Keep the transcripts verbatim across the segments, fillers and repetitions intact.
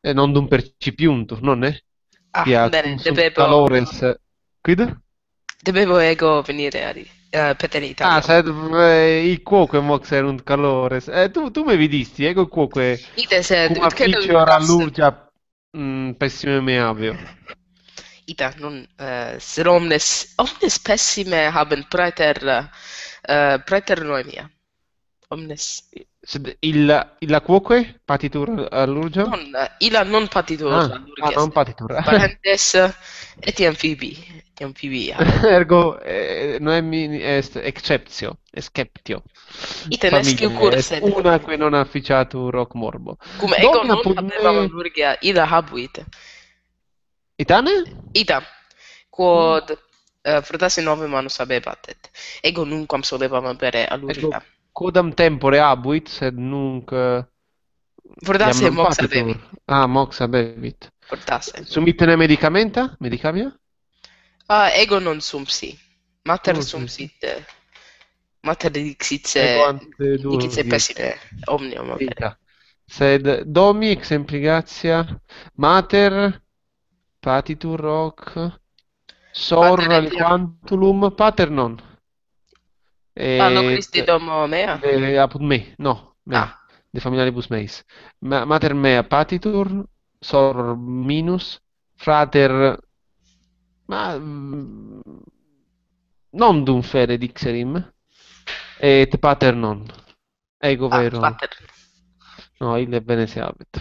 e non d'un percipiuntur, non è? Ah, Quia bene, consunt dovevo, calores, quid? dovevo ego venire a ri- eh, per Ah, l'italiano. sed eh, il cuoco mox erunt calores. Eh, tu, tu mi vidisti, ego il cuoco Ite se, cum credo afficio das, all'urgia mm, pessime me avio. ite, non, eh, ser omnes, omnes pessime haben praeter, eh, praeter noemia. Omnes. Sed il, il cuoque patitur all'urgia? Non, illa non patitur Ah, ah, allurges. non patitur. Parentes, eti amphibi, eti amphibi habent. Ergo eh, noemi est exceptio, exceptio. Ite nesciu Familie est curset. una que non afficiatur hoc morbo. Cum ego Domina non apud habebam me allurgia, illa habuit. Itane? Ita, Mm. quod uh, fortasse novem annus habebat, et ego nunquam solebam habere Ego allurgia. quodam tempore abuit, sed nunc eh, iam Fortasse non mox patitur. habebit. Ah, mox habebit. Fortasse. Sum ite medicamenta? Medicamia? Ah, ego non sum si. Mater Oh, sum sì, sì. sit, eh, mater Ego dixitse, ante dixitse durgies. pessime omnium habere. Ita. Sed domi exempligatia mater patitur hoc sor Pater etiam. aliquantulum pater non. Ah, no Et Christi domo mea? de apud me, no, mea, Ah, de familiaribus meis. Ma, mater mea patitur, soror minus, frater, ma mm, non dum fere dixerim, et pater non. Ego ah, vero. pater. No, ille bene se habet.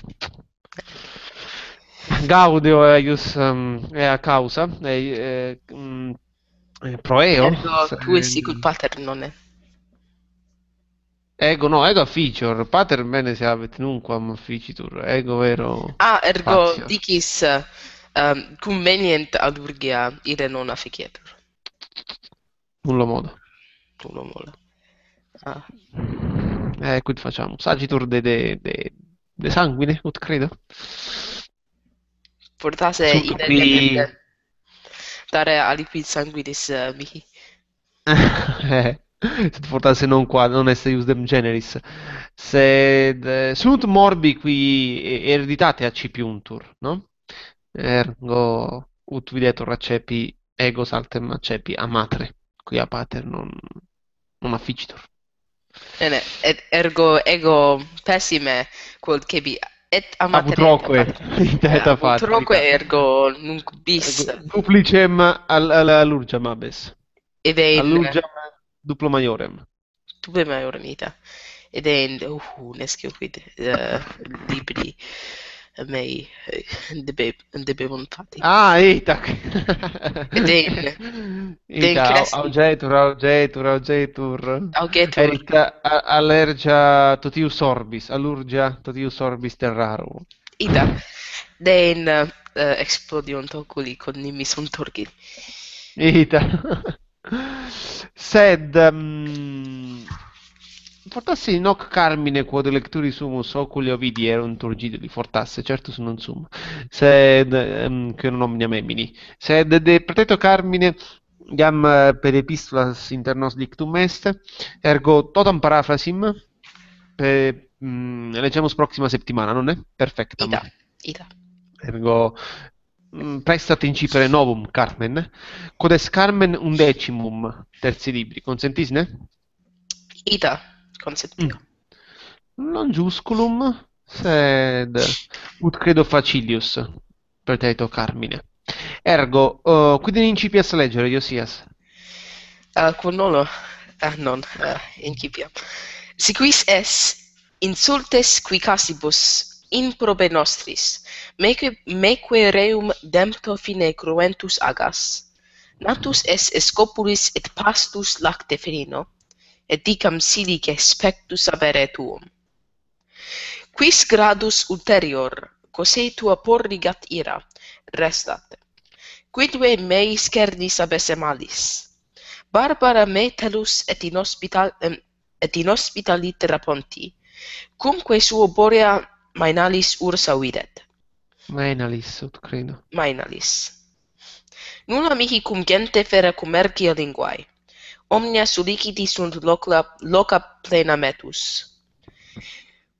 Gaudio eius um, ea causa, ei, eh, mm, eh, pro eo, Ergo tu sed... sicut pater nonne. Ego no, ego officior, pater bene se habet nunquam officitur, ego vero Ah, ergo facior. dicis um, convenient allurgia ire non afficietur. Nullo modo. Uno mole. Ah. Eh, quid facciamo? Sagitur de, de, de, de sanguine, ut credo. Fortasse Sunt ide qui... depende dare aliquid sanguinis uh, mihi. eh, sed fortasse non qua, non esse ius dem generis. Sed eh, sunt morbi qui hereditate accipiuntur, no? Ergo ut videtur accepi ego saltem accepi a matre, qui a pater non, non afficitur. Bene, et ergo ego pessime quod cebi et Apud amateriente troque, pater. ita Eh, et a apud troque fatrita. ergo nunc bis Ergo duplicem al, al, allurgiam abes. ed ein Allurgiam duplo maiorem. tube maior vita. Ed ein uh, nescio quid uh, libri mei eh, debe, debebunt fati. Ah, itac. Ed ein den Ita, au- cresci augetur, augetur, augetur. augetur. Erit a- allergia totius orbis, allurgia totius orbis terrarum. Ida, den uh, explodiunt oculi quod nimi sunt turgi. Ita. Sed, mm, fortasse noc carmine quod lecturi sumus oculio vidi erunt turgiduli, fortasse, certus non sum. Sed, um, que non omnia memini. Sed de preteto carmine iam eh, per epistolas inter nos dictum est, ergo totam paraphrasem, pe, mm, legemus proxima septimana, non è? Perfectam. Ida, ida. Ergo mm, prestat incipere novum Carmen, codes Carmen undecimum terzi libri, consentisne? Ida, Mm. consentio. Non giusculum, sed ut credo facilius preteito Carmine. Ergo, uh, quid in incipias legere, Iosias? Uh, quod nolo, ah, non, uh, incipiam. Si quis es insultes qui casibus improbe nostris, meque, meque reum dempto fine cruentus agas, natus es escopulis et pastus lacte ferino, et dicam silice spectus avere tuum. Quis gradus ulterior, cose tua porrigat ira, restat. Quidve mei scernis abesse malis. Barbara me telus et in, hospital, em, et in hospitalitera ponti, cumque suo borea mainalis ursa videt. Maenalis, ut credo. Mainalis. Nulla mihi cum gente fere commercia linguae. Omnia soliciti sunt loca, loca plena metus.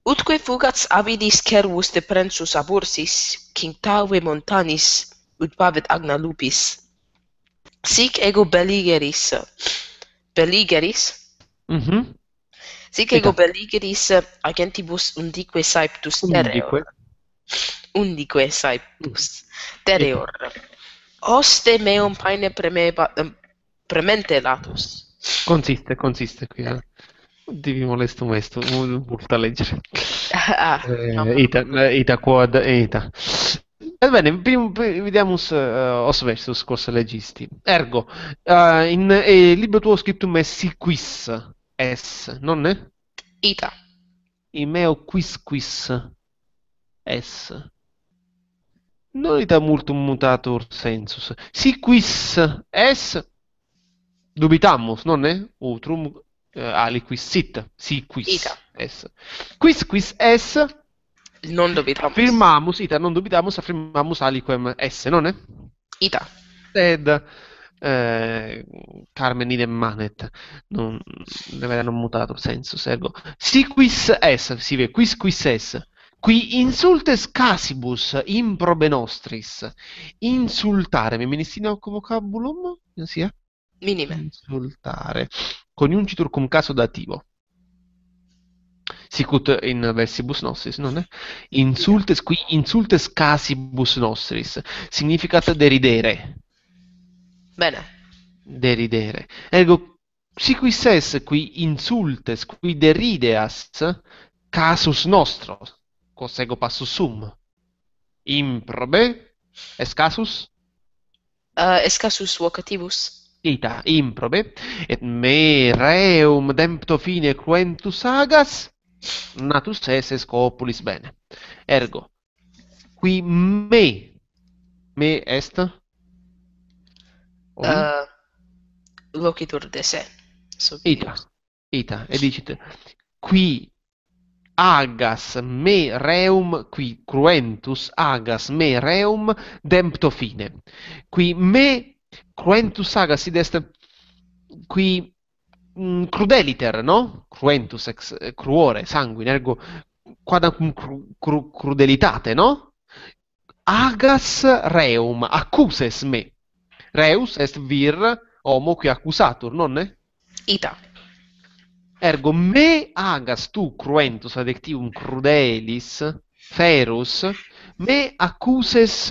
Utque fugats avidis cervus de prensus abursis, cinctave montanis, ut pavet agna lupis. Sic ego belligeris, belligeris? Mhm. Sic ego Ita, belligeris agentibus undique saeptus undique. tereor. Undique Mhm. saeptus Ita. tereor. Hoste meum paene premeba, em, premente latus. Consiste, consiste qui. Eh. Devi molesto questo, molto a leggere. Ah, Eh, mamma ita, mia. eh, ita quod, ita. Ebbene, prim, prim- vediamus uh, os versus cos legisti. Ergo, eh, in eh, libro tuo scriptum est si quis es, non è? Ita. In meo quis quis es. Non ita multum mutatur sensus. Si quis es, dubitamus, non è? Utrum eh, aliquis sit, si Ita. quis es. Quis quis es, Non dubitamus. affirmamus, ita non dubitamus, affirmamus aliquem esse, non è? Ita. Sed eh, Carmen idem manet, non deve non mutato sensus, ergo. Si quis es, si ve, quis quis es, qui insultes casibus improbe nostris, insultare, mi ministino vocabulum? Sia? Minime. Insultare. Coniuncitur cum caso dativo. Sicut in versibus nostris, non è? Insultes, qui insultes casibus nostris, significat deridere. Bene. Deridere. Ergo, si quis es qui insultes, qui derideas, casus nostros, quos ego passus sum. Improbe, es casus? Uh, escasus vocativus. Ita, improbe, et me reum dempto fine quentus agas, natus esse scopulis bene. Ergo, qui me, me est? Ovi? Uh, locitur de se. Ita, ita, e dicit, qui agas me reum, qui cruentus agas me reum dempto fine. Qui me cruentus agas id est qui mm, crudeliter, no? Cruentus ex eh, cruore, sanguine, ergo quadam cru, cru, crudelitate, no? Agas reum, accuses me. Reus est vir homo qui accusatur, nonne? Ita. Ergo me agas tu cruentus adjectivum crudelis ferus me accuses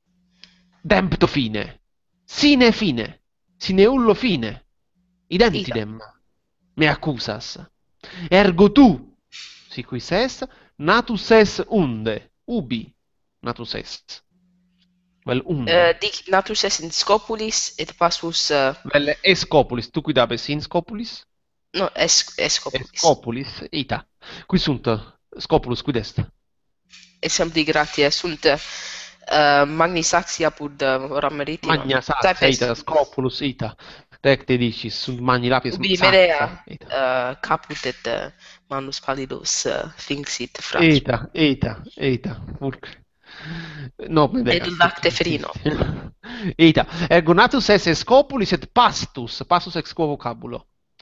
dempto fine sine fine sine ullo fine identidem me accusas. Ergo tu si quis est natus es unde ubi natus est vel unde Uh, dic natus est in scopulis et passus uh, vel escopulis tu quid habes in scopulis? no es escopulis. Scopulis, ita. Qui sunt scopulus quid est? Exempli gratia sunt uh, magni saxi apud uh, rameritima. Magna saxa, ita, scopulus, ita. Recte dicis, sunt magni lapis, sunt Ubi saxa, Medea ita. uh, caput et uh, manus pallidus uh, finxit fractum. Ita, ita, ita, pulcre. No, Medea. Et lacte ferino. Ita, ergo natus esse scopulis et pastus, pastus ex quo vocabulo.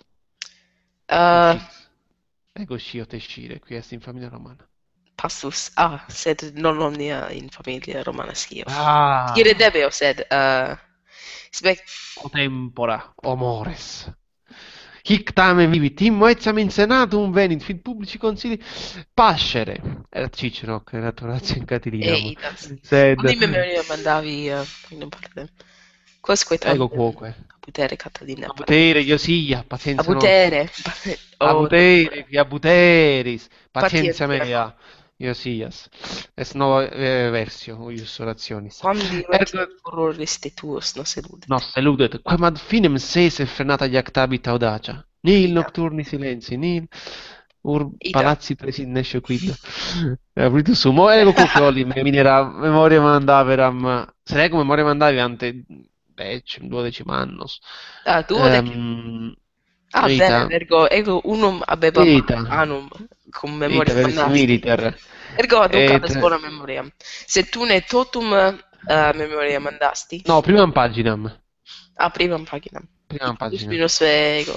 Uh, Ego scio tescire, qui est in familia romana. pastus, ah, sed non omnia in familia romana scio. Ah, Scire debeo, sed uh, spec o tempora, o mores. Hic tamen vivit, immo etiam in senatum venit, fit publici consili pascere. Erat Cicero, che erat Orazio in Catilina. e itas. Sed, Ubi memoria mandavi uh, in parte. Quosque ego tanto quoque. abutere Catalina. Abutere, Iosia, pazienza Abutere. nostra. Abutere, qui abuteris, Pazientia. pazienza mea. Iosias. Est nova eh, versio, ius orationis. Quamdi Ergo, horroris te tuos nos eludet. nos eludet, quam ad finem sese frenata iactabit audacia. Nil Ita. nocturni silenzi, nil ur Ita. palazzi presinnesce quid. Abritus sumo, ego quoque oli minera memoria mandaveram, se ego memoria mandavi ante decim, duodecim annos. Ah, duodecim. Ehm, Ah, ita. bene, ergo, ego unum abebam Ita. anum cum Ita memoria versi mandavi. militer. Ergo aducat Et- bona memoria. Se tu ne totum uh, memoria mandasti. No, primam paginam. Ah, primam paginam. Primam Plus paginam. minus ego.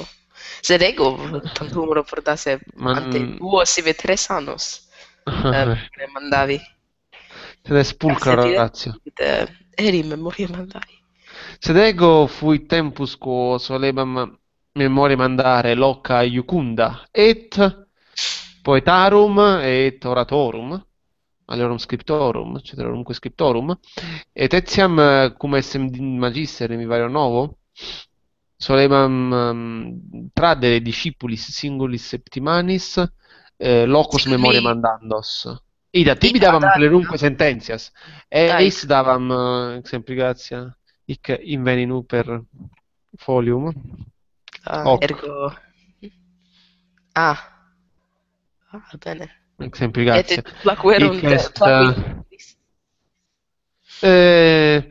sed ego tantum raportase Ma ante duo sive tres annos eh, memore mandavi. se ne spulcra Sed ratio. eh, eri memoria mandavi. Sed ego fuit tempus quo solebam memoria mandare loca iucunda et poetarum et oratorum aliorum scriptorum, ceterorum scriptorum, et etiam eh, cum essem magister in vivario novo, solebam um, tradere discipulis singulis septimanis eh, locus memoria Singuli mandandos. Ida, tibi ita davam data. plerumque sententias, e Ah, eis ita. davam, uh, exempli gratia, hic inveni per folium. Ah, Hoc, ergo. Ah, ah, bene. exempli Et gratia. Hic placuerunt, est... placuit. uh, Eh,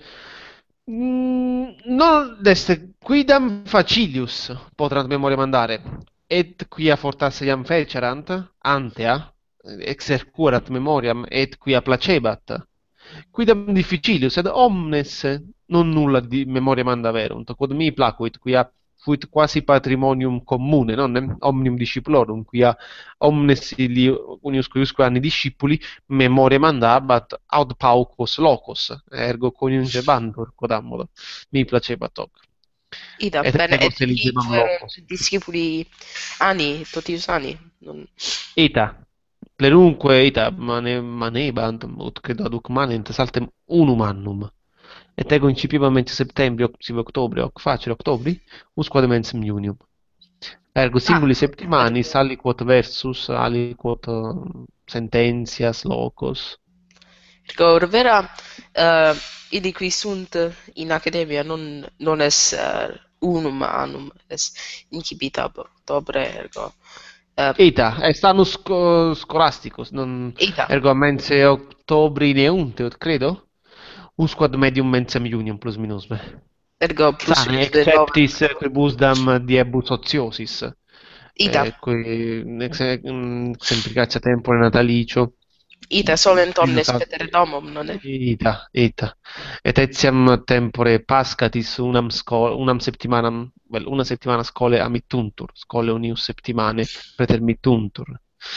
mm, non est quidam facilius potrant memoria mandare, et quia fortasse iam fecerant, antea, exercurat memoriam, et quia placebat. Quidam difficilius, et omnes non nulla di memoria manda verunt, quod mi placuit, quia fuit quasi patrimonium commune, non? Omnium discipulorum, quia omnes illi unius cuiusque anni discipuli memoria mandabat aut paucos locos, ergo coniungebantur quodammodo. Mi placebat hoc. Ida, Et bene. ego Et hi eligebam locos. fuerunt discipuli anni, totius anni. Non... Ita, plerunque ita mane, manebant, ut credo aduc manent saltem unum annum. Et ego incipiva mente septembri, oc sive octobri, hoc facere octobri, usquam mensem iunium. Ergo Ah, singuli septimanis, ergo. aliquot versus, aliquot uh, sententias, locos. Ergo, revera, uh, ili qui sunt in academia non, non es uh, unum annum, es incipita octobre, ergo. Uh, Ita, est annus sco- scholasticus, non, ita, ergo mense octobri neunt, ut credo, usquad medium mensem iunium plus minus me. ergo plus Sane, minus de exceptis novem. quibusdam diebus ociosis, Ita, eh, qui ex, mm, semplicatia tempore natalicio, ita solent minus omnes ad- petere domum, non è? ita, ita. Et etiam tempore pascatis unam, sco, unam septimanam, well, una settimana scole amittuntur, scole unius septimane pretermittuntur.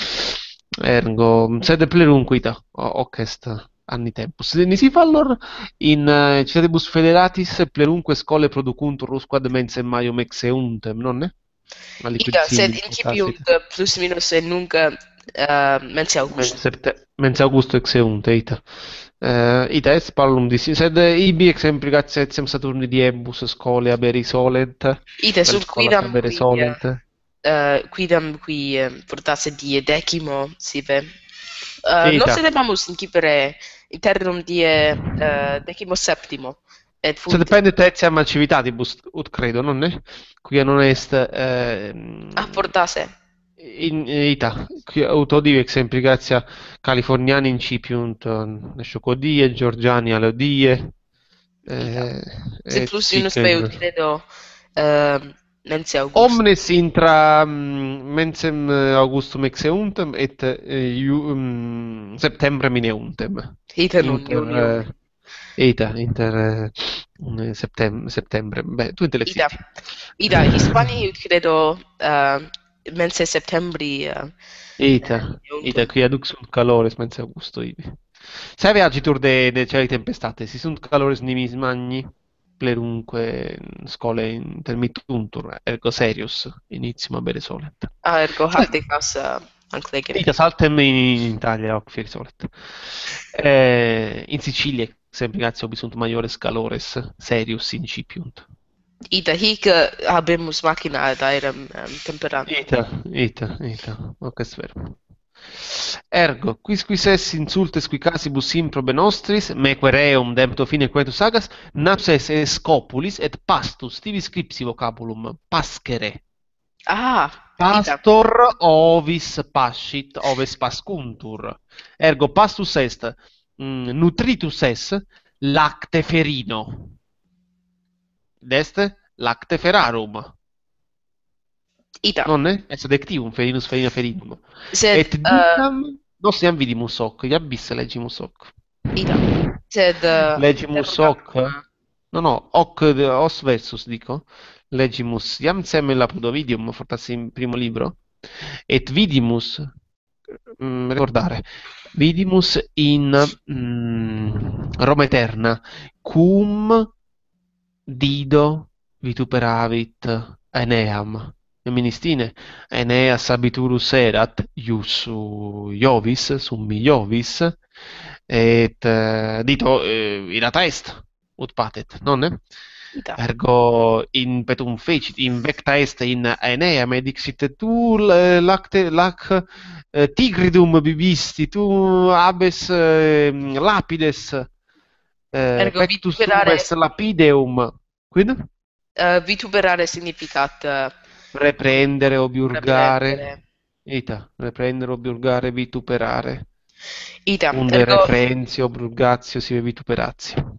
Ergo, sed plerunque ita, ho- hoc est anni tempus. Nisi fallor in uh, citadibus federatis plerunque scole producuntur usquad mensem maium exeuntem, nonne? Aliquid Ita, sed simul incipiunt potessit. plus minus e nunc uh, mensi Mens, Augusto. septe- mens Augusto exeunt, ita. Uh, ita est pallum dissi, sed ibi exempli gratia etiam Saturni diebus scole aberi solent, Ita, vel sunt scholas quidam abere qui, uh, solent. uh, quidam qui uh, fortasse die decimo, sive. Uh, non Ita. sedebamus incipere internum die uh, decimo septimo, et Se fuit depende etiam civitatibus, ut credo, nonne? Quia non est... a ehm, fortasse. in ita, qui autodivi exempli gratia Californiani incipiunt Nesciocodie, Georgiani Alodie, Ita. eh, Sed et plus minus sic me ut in... credo uh, mensi Augusto. Omnes intra mm, mensem eh, Augustum exeuntem et eh, iu- mm, septembre mineuntem. Ita non Inter iunium. eh, ita, inter eh, septem- septembre. Beh, tu Ida, intelleciti. ida, Hispanii ut credo uh, mense septembri uh, Ita, ita, iuntum. qui aduc sunt calores mense Augusto ibi. Saevi agitur de, de celi tempestate, si sunt calores nimis magni, plerunque scole intermittuntur, ergo serius, initium abere solent. Ah, ergo Sa- hacticas uh, anclegere. Ita saltem in Italia, hoc fieri solet. Eh, in Sicilia, sempre grazie obi sunt maiores calores, serius incipiunt. Ida, hic uh, habemus machina ad aerem um, temperandum. Ita, ita, ita, hoc est vero. Ergo, quis quis es insultes qui casibus improbe nostris, meque reum dempto fine quentus sagas, naps es scopulis et pastus, tibi scripsi vocabulum, pascere. Ah, ida, Pastor ovis pascit, oves pascuntur. Ergo, pastus est, mm, nutritus es, lacte ferino. Deste, lacte ferarum. ida. Nonne? Est adjectivum, ferinus, ferina, ferinum. Sed, Et uh, dicam, nos iam vidimus hoc, iabisse legimus hoc. ida. Sed, uh, Legimus hoc, interrogatum, uh, no, no, hoc, de- os versus, dico, legimus iam semel apud Ovidium, fortasse in primo libro, et vidimus, mm, ricordare, vidimus in mm, Roma Eterna, cum Dido vituperavit Aeneam. Ministine, Aeneas abiturus erat, ius Iovis, summi Iovis, et eh, Dido eh, irata est, ut patet, nonne? Ita. Ergo in petum fecit, in vecta est in Aeneam, et dixit, tu l- lacte, lac eh, tigridum bibisti, tu abes eh, lapides, eh, Ergo pectus tuum vituperare, est lapideum. Quid? eh, vituperare significat eh, Reprendere, obiurgare. reprendere. Ita, reprendere, obiurgare, vituperare. Ita, Unde ergo reprensio, obiurgatio, sive vituperatio.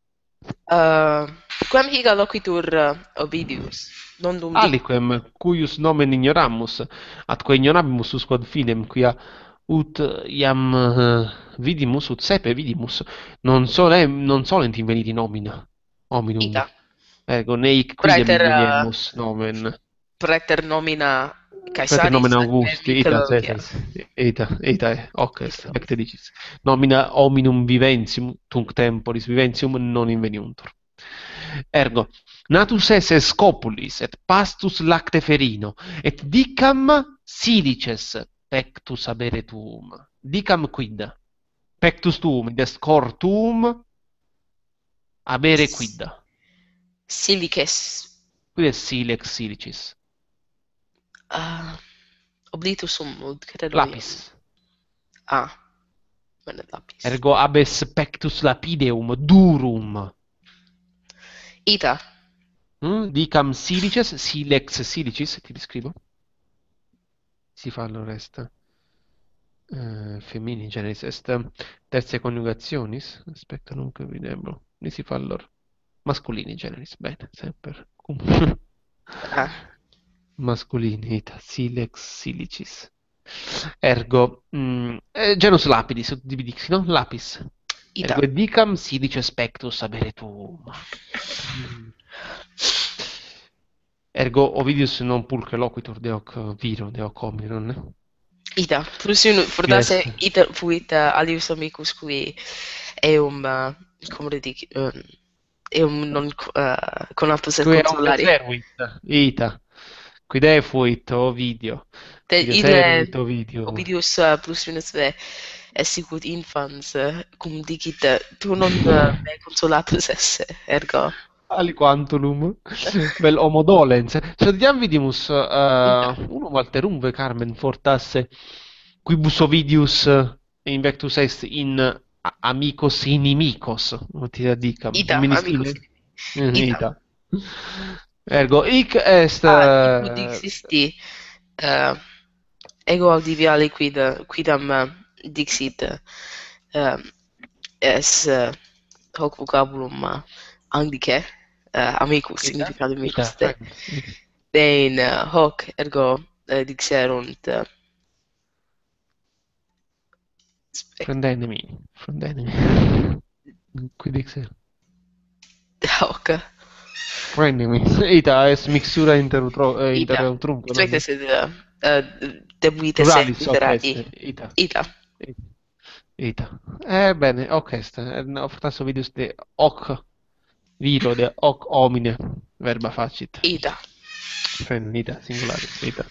uh, quam higa loquitur uh, Ovidius? Non dum dic. Aliquem, cuius nomen ignoramus, atque ignorabimus us quod finem, quia ut iam eh, vidimus, ut sepe vidimus, non, solem, non solent inveniti nomina, hominum. Ita. Ergo, neic quidem Praeter, uh, inveniemus nomen. praeter nomina Praeter nomen Caesaris, atque Augusti, ita, Michelodia. ses, ita, ita, hoc est, Ita. ecte dicis. Nomina hominum viventium, tunc temporis viventium non inveniuntur. Ergo, natus esse scopulis, et pastus lacte ferino, et dicam silices pectus abere tuum. Dicam quid? Pectus tuum, id est cor tuum, abere quid? Silices. Quid est silex silicis? Uh, oblitus sum ut credo. Lapis. Ah. Bene, lapis. Ergo abes pectus lapideum, durum. Ita. Mm? Dicam silices, silex silicis, ti descrivo. Si fa allora est uh, femini generis est tertia coniugationis. Aspetta, nunc videbro. Ne si fa allora masculini generis. Bene, sempre. Ah. Masculini, ita, silex silicis. Ergo, mm, eh, genus lapidis, ut dividixi, no? Lapis. Ita. Ergo dicam silices pectus abere tuum. Mm. Ergo Ovidius non pulcre loquitur de hoc viro, de hoc homine, non? Ita. Plus unu, fortasse Yes. ita fuit uh, alius amicus qui eum, uh, cum ridic, um, eum non uh, conatus et Qui consolari. servit, ita. Quid fuit Ovidio? Te Quid ille servit Ovidio? Ovidius uh, plus minus ve sicut infans, uh, cum dicit, uh, tu non uh, me consolatus esse, ergo. Aliquantulum, vel homo dolens. Sediam vidimus uh, unum alterumve Carmen fortasse quibus Ovidius in vectus est in a- amicos inimicos, ut ida dicam. Ita, Ministine? amicus. Mm, Ita. ita. Ergo, hic est... Ah, icu uh, dixisti, uh, ego audiviali quid, quidam uh, dixit, uh, es uh, hoc vocabulum uh, anglice, uh, amicus, ita, significat ita, amicus te. fragment, ita. Dein uh, hoc, ergo uh, dixerunt, uh, Frendennemi, frendennemi. Qui dixer. hoc, Frendemi. Ita est mixtura inter utro, eh, inter ita, utrum. specte sed, uh, uh, debuite se Pluralis, hoc literati, est, ita. ita. Ita. Eh, bene, hoc est. Eh, no, fortasse Ovidius de hoc viro, de hoc homine, verba facit. Ita. Frendita, singularis, ita.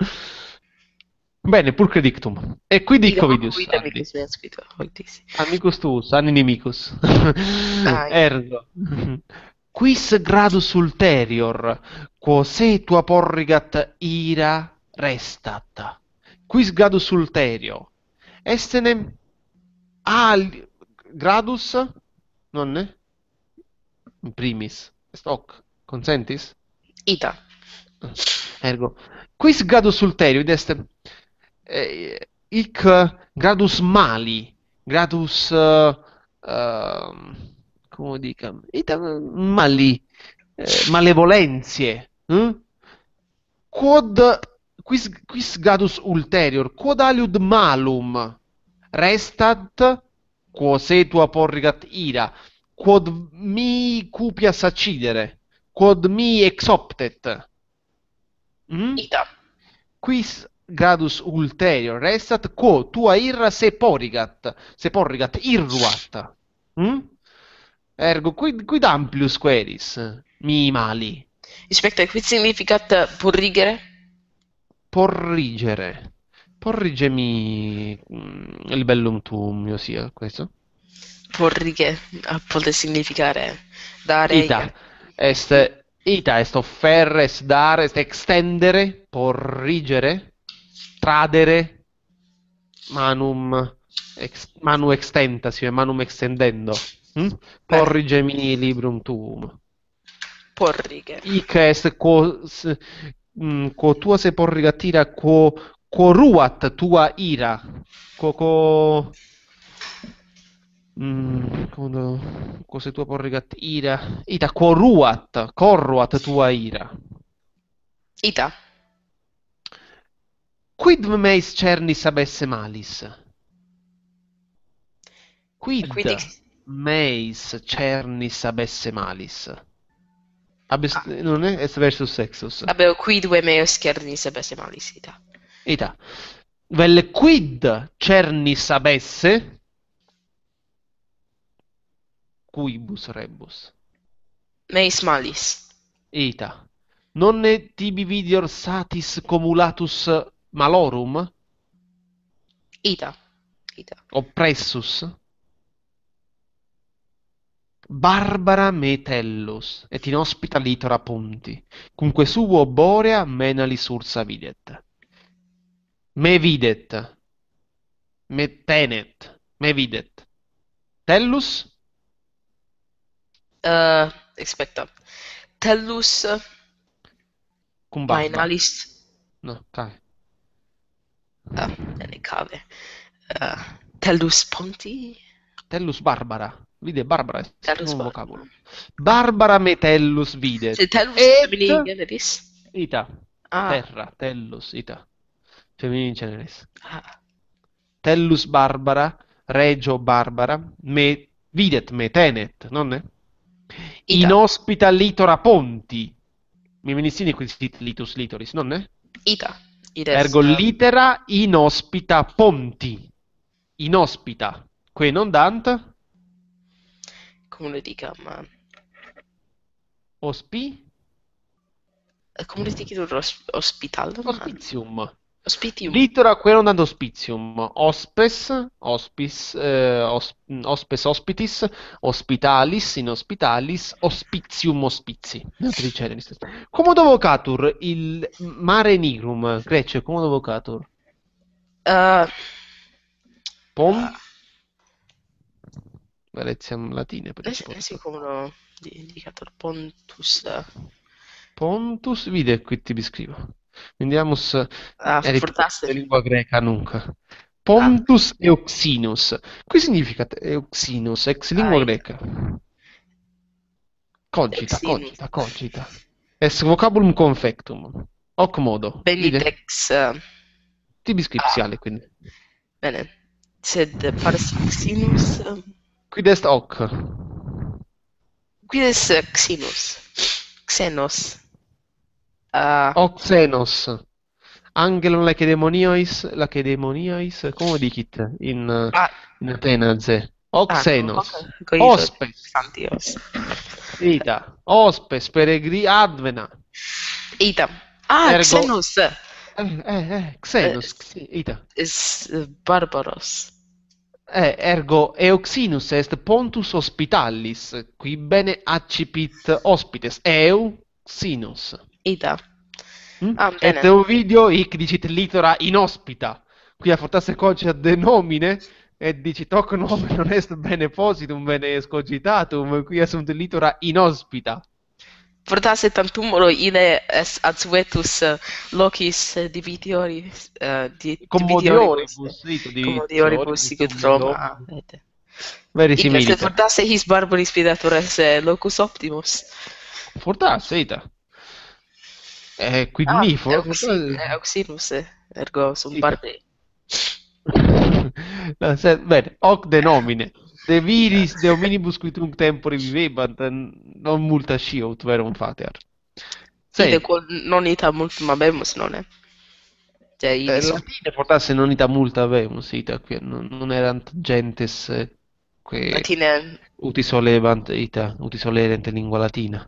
Bene, pulcre dictum. E qui dic Ita, hoc Ovidius, quid Addi. amicus meas quid hoc dixi. Amicus tuus, an inimicus. Ai. Ergo. Quis gradus ulterior, quo se tua porrigat ira restat. Quis gradus ulterior. Estene al gradus, nonne? In primis. Est hoc. Consentis? Ita. Ergo. Quis gradus ulterior, id est eh, hic gradus mali, gradus uh, uh, come dicam, ita mali, eh, malevolentie, hm? Quod quis, quis gradus ulterior, quod aliud malum restat, quo se tua porrigat ira, quod mi cupias accidere, quod mi exoptet. Mm? Ita. Quis gradus ulterior restat quo tua irra se porrigat, se porrigat irruat. Mm? Ergo quid, quid amplius queris mi mali? Aspetta, quid significat porrigere? Porrigere. Porrigemi mm, il bellum tuum, mio sia questo. Porrige ah, vuol significare dare. Ita est ita est offerre, est dare, est extendere, porrigere, tradere, manum ex, manu extentatio, manum extendendo. Hm? Porrigemi librum tuum. Porrige. Ic est quo, s- mm, quo tua se porrigat ira, quo, quo ruat tua ira, quo, quo mm, quando, quo se tua porrigat ira, ita quo ruat, corruat tua ira. Ita. Quid meis cernis abesse malis? Quid Quindi meis cernis abesse malis? Abes, Ah. non è est versus sexus. vabbè, quidve meos cernis abesse malis. Ita. Ita. Vel quid cernis abesse quibus rebus. Meis malis. Ita. Non ne tibi videor satis cumulatus malorum? Ita. Ita. Oppressus? Barbara me tellus, et in hospita litora punti, cumque suo borea menalis ursa videt. Me videt. Me tenet. Me videt. Tellus? Uh, aspetta. Tellus Cum barba. mainalis. No, cave. Ah, bene, cave. Uh, tellus ponti. Tellus Barbara. Vide Barbara est Tellus un Bar- vocabolo. Barbara me tellus videt. Se tellus Et femini generis. ita. Ah. Terra, tellus, ita. Femini generis. Ah. Tellus Barbara, regio Barbara, me videt, me tenet, nonne? Ita. In hospita litora ponti. Mi venissini quistit litus litoris, nonne? Ita. Id est, Ergo uh, litera in hospita ponti. In hospita. Que non dant? come lo dicam? Uh, Ospi? come lo dicam? Os- ospital? Hospitium. Ospitium. Litora que non dant hospitium. Hospes, hospis, eh, os- hospes hospitis, hospitalis, in hospitalis, hospitium hospizi. Commodo vocatur il mare nigrum, Grece, commodo vocatur? Uh, Pom? Valetiam latine, per eh, esempio. sì, come lo di- indicator pontus. Uh, Pontus, vide qui ti scrivo. Andiamus ah, è fortasse. lingua greca nunca. Pontus Euxinus. Qui significa Euxinus, ex lingua Ah, greca. Cogita, Euxinus. cogita, cogita. Es vocabulum confectum. Hoc modo. Vide? Benitex. Uh, Tibi scriptiale, quindi. bene. Sed pars xinus. Uh, Quid est hoc? quid est xinus? Xenos. Uh, Hoc xenos. Angelon lacedemoniois, lacedemoniois, come dicit in, ah, in Atenaze? Hoc ah, xenos. ok, cogito Hospes. Santios. Ita. Hospes peregri advena. Ita. Ah, Ergo- Xenos. Eh, eh, eh, xenos. Eh, xi- Ita. Is uh, barbaros. Eh, ergo Euxinus est pontus hospitalis, qui bene accipit hospites. Eu sinus. Ita. Mm? Ah, Et bene. Ovidio hic dicit litora inhospita. Qui a fortasse cogita de nomine, et dicit hoc nomen non est bene positum, bene escogitatum, qui sunt litora inhospita. Fortasse tantumolo ile es adsuetus uh, locis uh, divitiori uh, di Commodioribus, ito, commodioribus sicut Roma. Vete. Veri Ite se similite. fortasse his barbaris vidaturas uh, locus optimus. Fortasse, ita. Eh, quid Ah, mi, for- Euxi- fortasse- Euxinus, eh, ergo sunt Ita. barbari. No, se- bene, hoc de nomine. De viris, de hominibus qui tunc tempore vivebant, non multa sciot, verum fatear. Ide Sed, quod non ita multum habemus, nonne? Cioè, eh, idis. latine fortasse non ita multa avemus, ita, qui non, non erant gentes eh, que Latine. uti solebant ita, uti solerent lingua latina.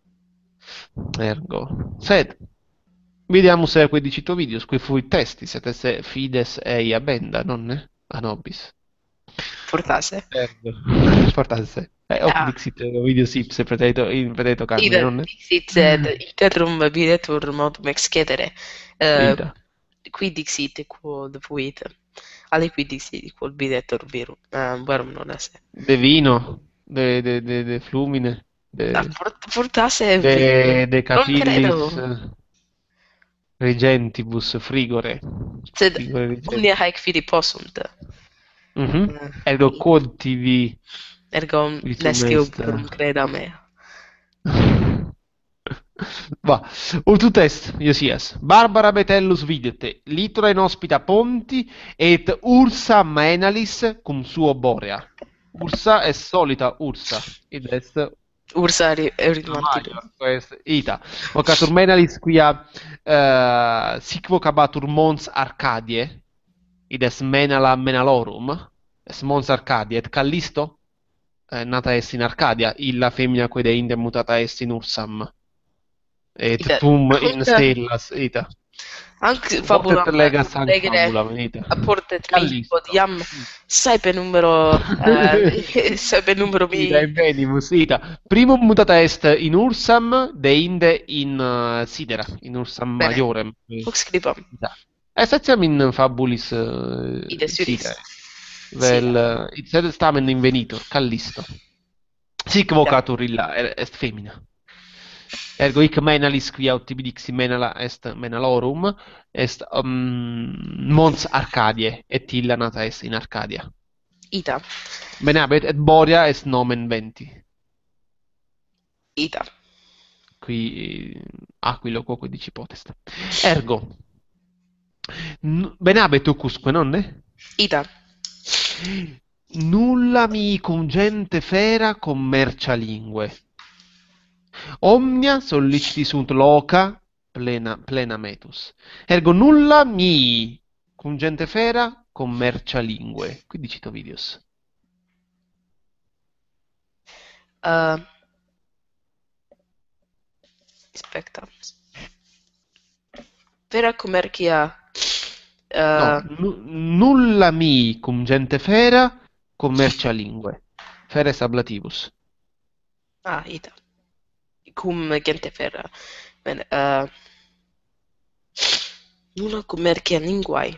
Ergo. Sed, vediamo se quei dicito videos, qui fui testi, set esse fides ei abenda, nonne? A nobis. Fortasse. Ergo. Fortasse. Eh, hoc Ah. dixit videos ipse preteito, in preteito carmine, Ida nonne? dixit sed iterum videtur modum excedere. Uh, Ida. qui dixit quod fuit. Aliqui dixit quod videtur virum. Uh, verum non esse. De vino, de, de, de, de flumine, Ah, de, fort- fortasse de, de non credo. capillis eh, regentibus frigore. Sed Frigore regenti. omnia haec fidi possunt. Mhm. Uh, Ergo quod tibi ergo vitum nescio est. brum creda me. Va, ut est, Iosias. Barbara Betellus videte, litora in hospita ponti, et ursa maenalis cum suo borea. Ursa est solita ursa, id est Ursa eri- a erimantidum. major, quest ita. Vocatur maenalis quia uh, sic vocabatur mons Arcadie, id est menala menalorum, est mons Arcadie, et Callisto eh, nata est in Arcadia, illa femina quae deinde mutata est in Ursam. Et Ita, tum in hunc- stellas, ita. Hanc Vortet fabulam legas hanc legere fabulam, ita. apportet mi, Callisto. quod iam saepe numero, uh, saepe numero mi, Ita invenimus, ita. Primum mutata est in Ursam, deinde in uh, Sidera, in Ursam Bene. Maiorem. hoc scribam. Ita. Est etiam in fabulis uh, Ide sudis. Sidere. Vel, uh, it sed stamen invenitur, Callisto. Sic vocatur illa, er- est femina. Ergo hic menalis quia ut tibi dixi menala est menalorum est um, mons Arcadie, et illa nata est in Arcadia. Ita, Bene habet, et Borea est nomen venti, ita. qui aquilo quoque dici potest. Ergo, n- bene habet ucusque, nonne? Ita. Nulla mi cungente fera commercia lingue. Omnia solliciti sunt loca plena, plena metus. Ergo nulla mi cungente fera commercia lingue. Quindi cito videos. Uh, Specta. Vera commercia. Uh, No, nu- nulla mi cungente fera commercia lingue. Feres ablativus. Ah, ita. Cum gente ferra. Bene, uh, nulla commercia linguae.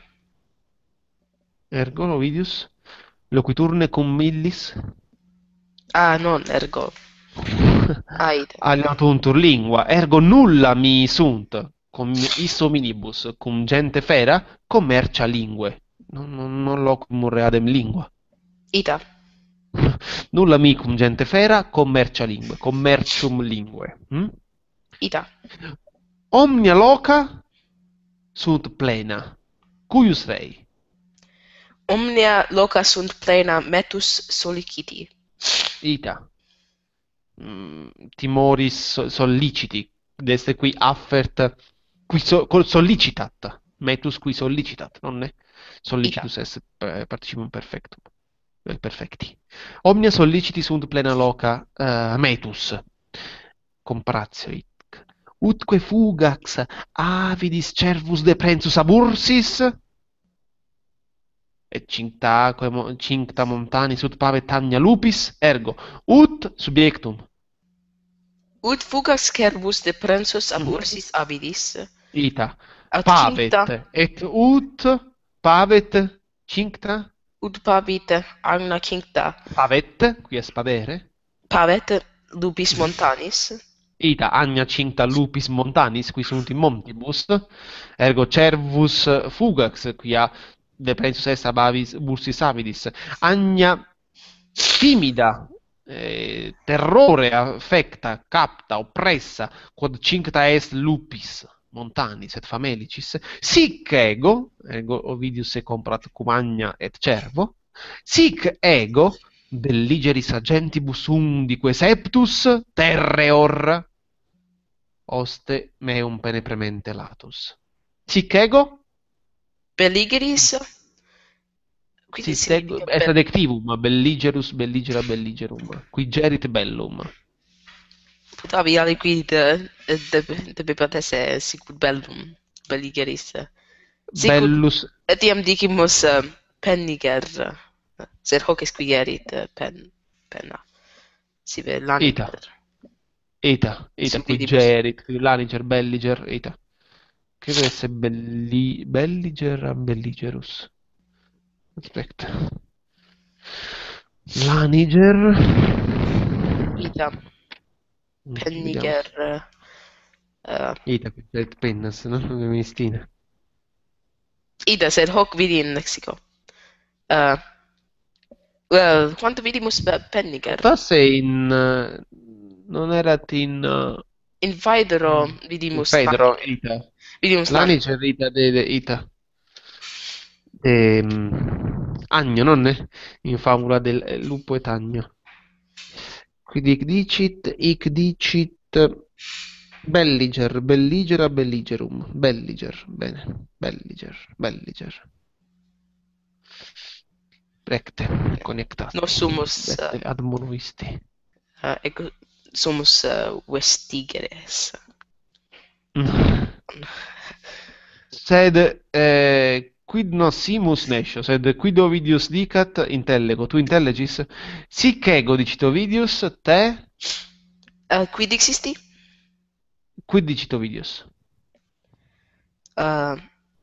Ergo Ovidius loquiturne cum illis Ah, non, ergo. Ah, ita. aliotuntur lingua. Ergo nulla mi sunt cum is hominibus cum gente fera commercia lingue. Non, non, non locum readem lingua. Ita. Nulla mi cum gente fera commercia lingue. Commercium lingue. hm? Ita. Omnia loca sunt plena. Cuius rei? Omnia loca sunt plena metus solliciti. Ita. Mm, timoris so- solliciti. Deste qui affert qui so- col sollicitat. Metus qui sollicitat, nonne? Sollicitus est eh, participum perfectum. Vel perfecti. Omnia solliciti sunt plena loca eh, metus. Comparatio hic. Utque fugax avidis cervus de prensus abursis, et cinctaque mo- cincta montanis ut pavet tagna lupis, ergo ut subiectum. Ut fugas cervus de prensus Mhm. abursis avidis. Ita Aut pavet cincta, et ut pavet cincta ut pavit agna cincta. pavet, qui est padere. Pavet lupis montanis. Ita agna cincta lupis montanis, qui sunt in montibus, ergo cervus fugax, quia de prensus est ab avis bursis avidis. Agna timida, eh, terrore affecta, capta, oppressa, quod cincta est lupis montanis et famelicis, sic ego, ergo Ovidius se comparat cum agna et cervo, sic ego belligeris agentibus undique septus terreor oste meum pene premente latus. Sic ego? Belligeris. Quindi Sit ego significa est be- adjectivum, belligerus, belligera, belligerum. Qui gerit bellum. Putavi aliquid eh, debe- debebat esse sicut bellum. Belligeris. Sicut Bellus, etiam dicimus eh, penniger. Sed hoc est qui erit eh, pen, penna. Sive ita, laniger. ita, ita, qui Subidibus. gerit, qui laniger, belliger, ita. Credo esse belli, belliger, belligerus. Aspetta. Laniger. Ita. Mm, vediamo. Penniger. eh, Ita, qui gerit pennas, no? Feministina. Ida, sed hoc vidi in lexico. Uh, well, quanto vidimus pe- penniger? Forse in... eh, non erat in... eh, In Phaedro in vidimus Fedro, laniger. ita. Vidimus laniger. Laniger, ita, de, de, ita. Ehm, Agno, non è? In favola del eh, lupo et agno. Quindi hic dicit, hic dicit belliger, belligera, belligerum. Belliger, bene. Belliger, belliger. Recte, connectate. Nos sumus Veste uh, ad monuisti. uh, ego, sumus uh, vestigeres. Sed eh, quid nos simus nescio, sed quid Ovidius dicat intellego, tu intellegis? Sic ego dicit Ovidius, te, Uh, quid existi? quid dicit Ovidius? Uh,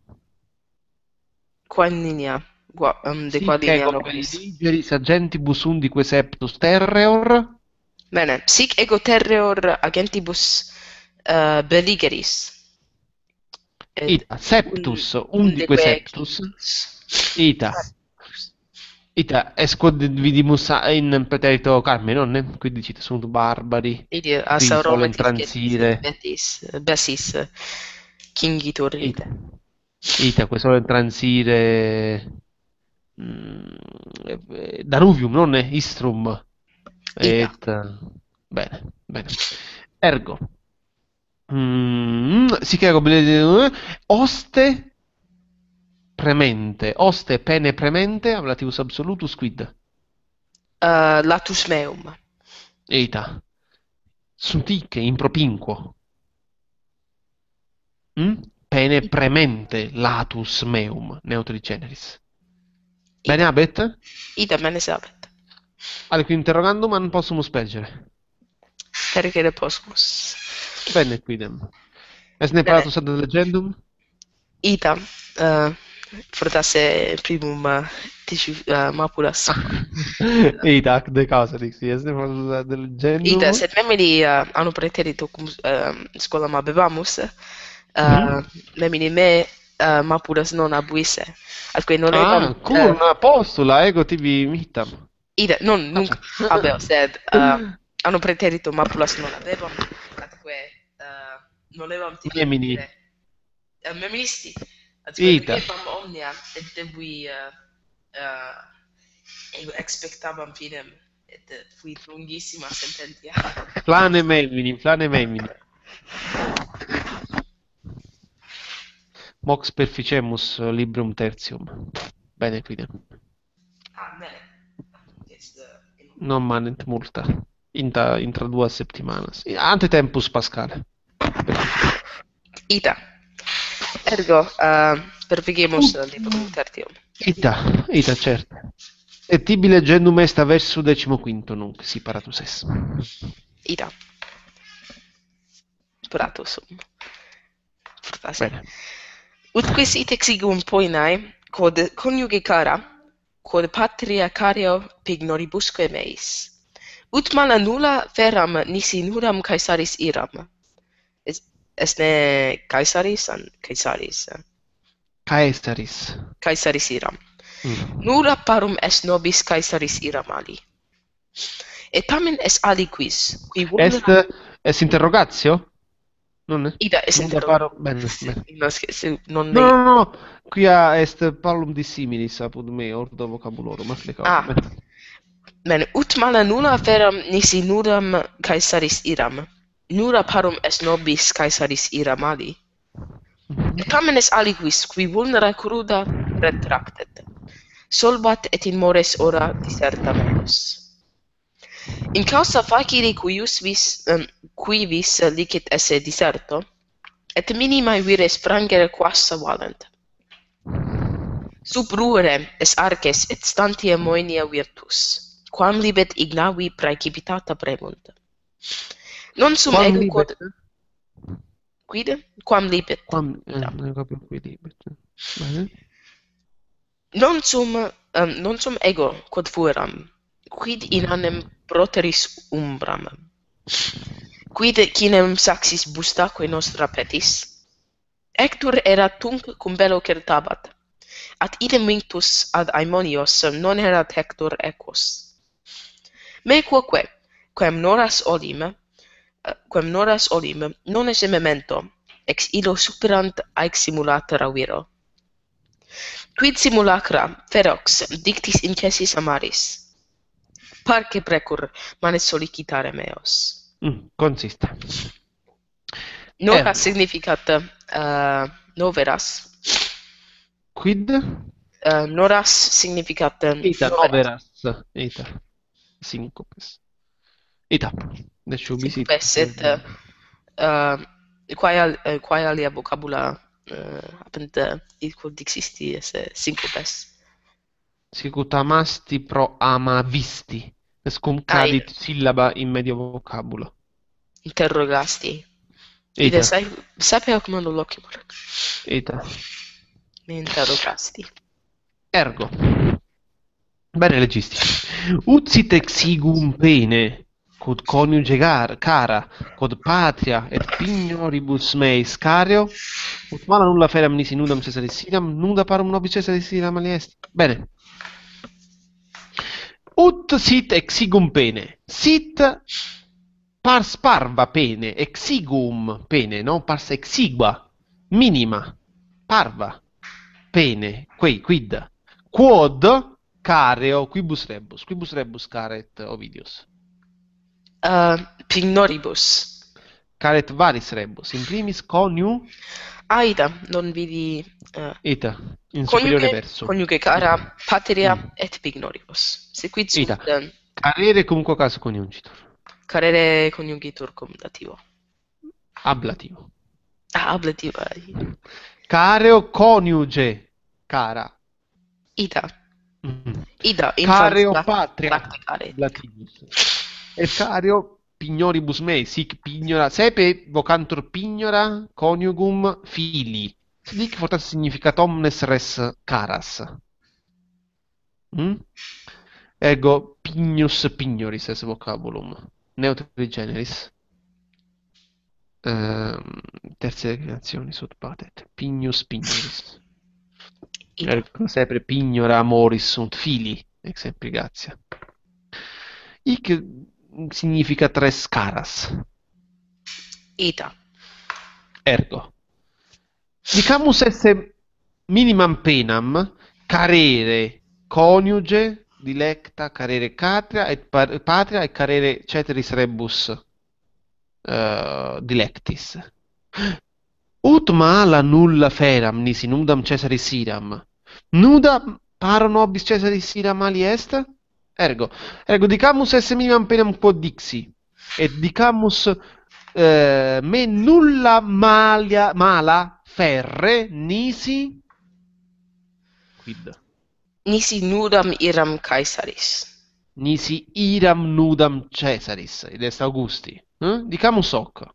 Quaninia. Gua, um, de Sic qualinia ego nobilis. belligeris agentibus undique septus terreor, Bene. Sic ego terreor agentibus uh, belligeris. Et ita septus un- undique septus, ita, ita est quod vidimus a- in preterito Carme, non? Quid dicit sunt barbari, Idi qui assa solem Rometis transire. betis, bessis, cingitur ite. Ita, que solem transire mm, eh, Danuvium, non? Istrum. Et bene, bene. Ergo. Mm, sic ego bene- oste premente, oste pene premente, ablativus absolutus quid? Uh, latus meum. Ita. Sunt hic in propinquo. Mm? Pene premente latus meum, neutri generis. Bene abet? Ida mene sabet. Aliquid interrogandum an possumus pergere. Pericere possumus. Bene quidem. Es ne paratus ad legendum? Ida uh, fortasse primum uh, tici uh, mapulas. Ita, de causa dixi, es ne paratus ad legendum? Ida, sed memini uh, anno praeterito cum uh, scholam habebamus, uh, Mhm. memini me uh, mapulas non abuisse. Atque non Ah, evam, cum uh, postula ego tibi mitam. Ida, non, nunc habeo, sed uh, anno praeterito mapulas non habevam, atque uh, non evam tibi Memini. dire, uh, meministi, atque Ita. videbam omnia, et debui uh, uh, ego expectabam finem, et uh, fuit lungissima sententia. Flane memini, flane memini. Mox perficemus librum tertium. Bene quidem. Ah, bene. Est, uh, Non manent multa. Inta intra duas septimanas. Ante tempus Pascale. Ita. Ergo, uh, pervigemus uh, librum tertium. Ita, ita, certo. Et tibi legendum est a versu decimo quinto nunc, si paratus es. Ita. Speratus sum. Fortasse. Bene. Ut quis ite exiguum poenae, quod coniuge cara, quod patria cario pignoribusque meis. Ut mala nulla feram nisi nuram Caesaris iram. Es, es ne Caesaris an Caesaris. Caesaris. Caesaris iram. Mm. Nulla parum est nobis Caesaris iram ali. Et tamen est aliquis, qui Est, vulnera... est interrogatio? Non è? Ida est Nulla interro... paro... Bene, bene. No, se- se- non No, ne... no, no, no. Quia est pallum dissimilis apud me ordo vocabulorum, applicatum. Ah. Bene. Bene, ut mala nulla feram nisi nudam Caesaris iram. Nuda parum est nobis Caesaris ira mali. Mhm. Tamen est aliquis qui vulnera cruda retractet. Solvat et in mores ora diserta meos. In causa facili cuius vis, um, quivis licet esse diserto, et minimae vires prangere quassa valent. Sub ruere es arces et stantia moenia virtus, quam libet ignavi praecipitata premunt. Non sum Quam ego libet? quod... Quid? Quam libet. Quam... Eh, non ho capito qui libet. Bene. Non sum, um, non sum ego quod fueram, quid inanem proteris umbram. Quid cinem saxis bustaque nostra petis? Hector erat tunc cum bello certabat, at idem vinctus ad Aemonios non erat Hector equus. Me quoque, quem noras olim, uh, quem noras olim, non esse memento, ex illo superant aex simulacra viro. Quid simulacra, ferox, dictis incessis amaris, parce precur manes solicitare meos. Mm, consiste. Noras Ergo. significat uh, noveras. Quid? Uh, noras significat Ita noveras. noveras. Ita. Syncopes. Ita. De sciubisit. Syncopes et uh, quae, al, uh, quae alia vocabula uh, apent uh, id quod dixisti esse syncopes. Sicut amasti pro amavisti. Es cum cadit syllaba in medio vocabulo. Interrogasti. Ita. Ide sai, sapea cum lo locimur. Ita. Me interrogasti. Ergo. Bene, legisti. Ut sit exigum pene, quod coniuge gar, cara, quod patria et pignoribus meis cario, ut mala nulla feram nisi nudam Caesaris sidam, nuda parum nobis Caesaris sidam aliest. Bene. Ut sit exigum pene. Sit pars parva pene, exigum pene, no? Pars exigua, minima, parva, pene, quei, quid. Quod careo, quibus rebus, quibus rebus caret Ovidius. Uh, pignoribus. Caret varis rebus, in primis coniu... Aida, non vidi... Uh, Ita, in superiore coniuge, verso. coniuge cara, patria Mm. et pignoribus. Sequit Ita. sunt um, Carere comunque caso coniuncitur. carere coniugitur cum dativo. Ablativo. Ah, ablativo. Careo coniuge, cara. Ida. Mm. Ida, Careo infans patria. practicare. Ablativus. Et careo pignoribus mei, sic pignora, sepe vocantur pignora coniugum fili. Sic fortasse significat omnes res caras. Mm? Ergo pignus pignoris es vocabulum. Neutri generis. Ehm, terze declinazioni sut patet. Pignus pignoris. Ida. Ergo sepre pignora amoris sunt fili, exempli gratia. Hic significa tres caras. Ida. Ergo. Dicamus esse minimam penam carere coniuge dilecta carere catria et par- patria et carere ceteris rebus uh, dilectis. Ut mala nulla feram nisi nudam Caesaris sidam. Nuda paro nobis Caesaris sidam ali est? Ergo, ergo dicamus esse minimam penam quod dixi, et dicamus eh, me nulla malia, mala ferre nisi quid? Nisi nudam iram Caesaris. Nisi iram nudam Caesaris, id est Augusti. Eh? Dicamus hoc.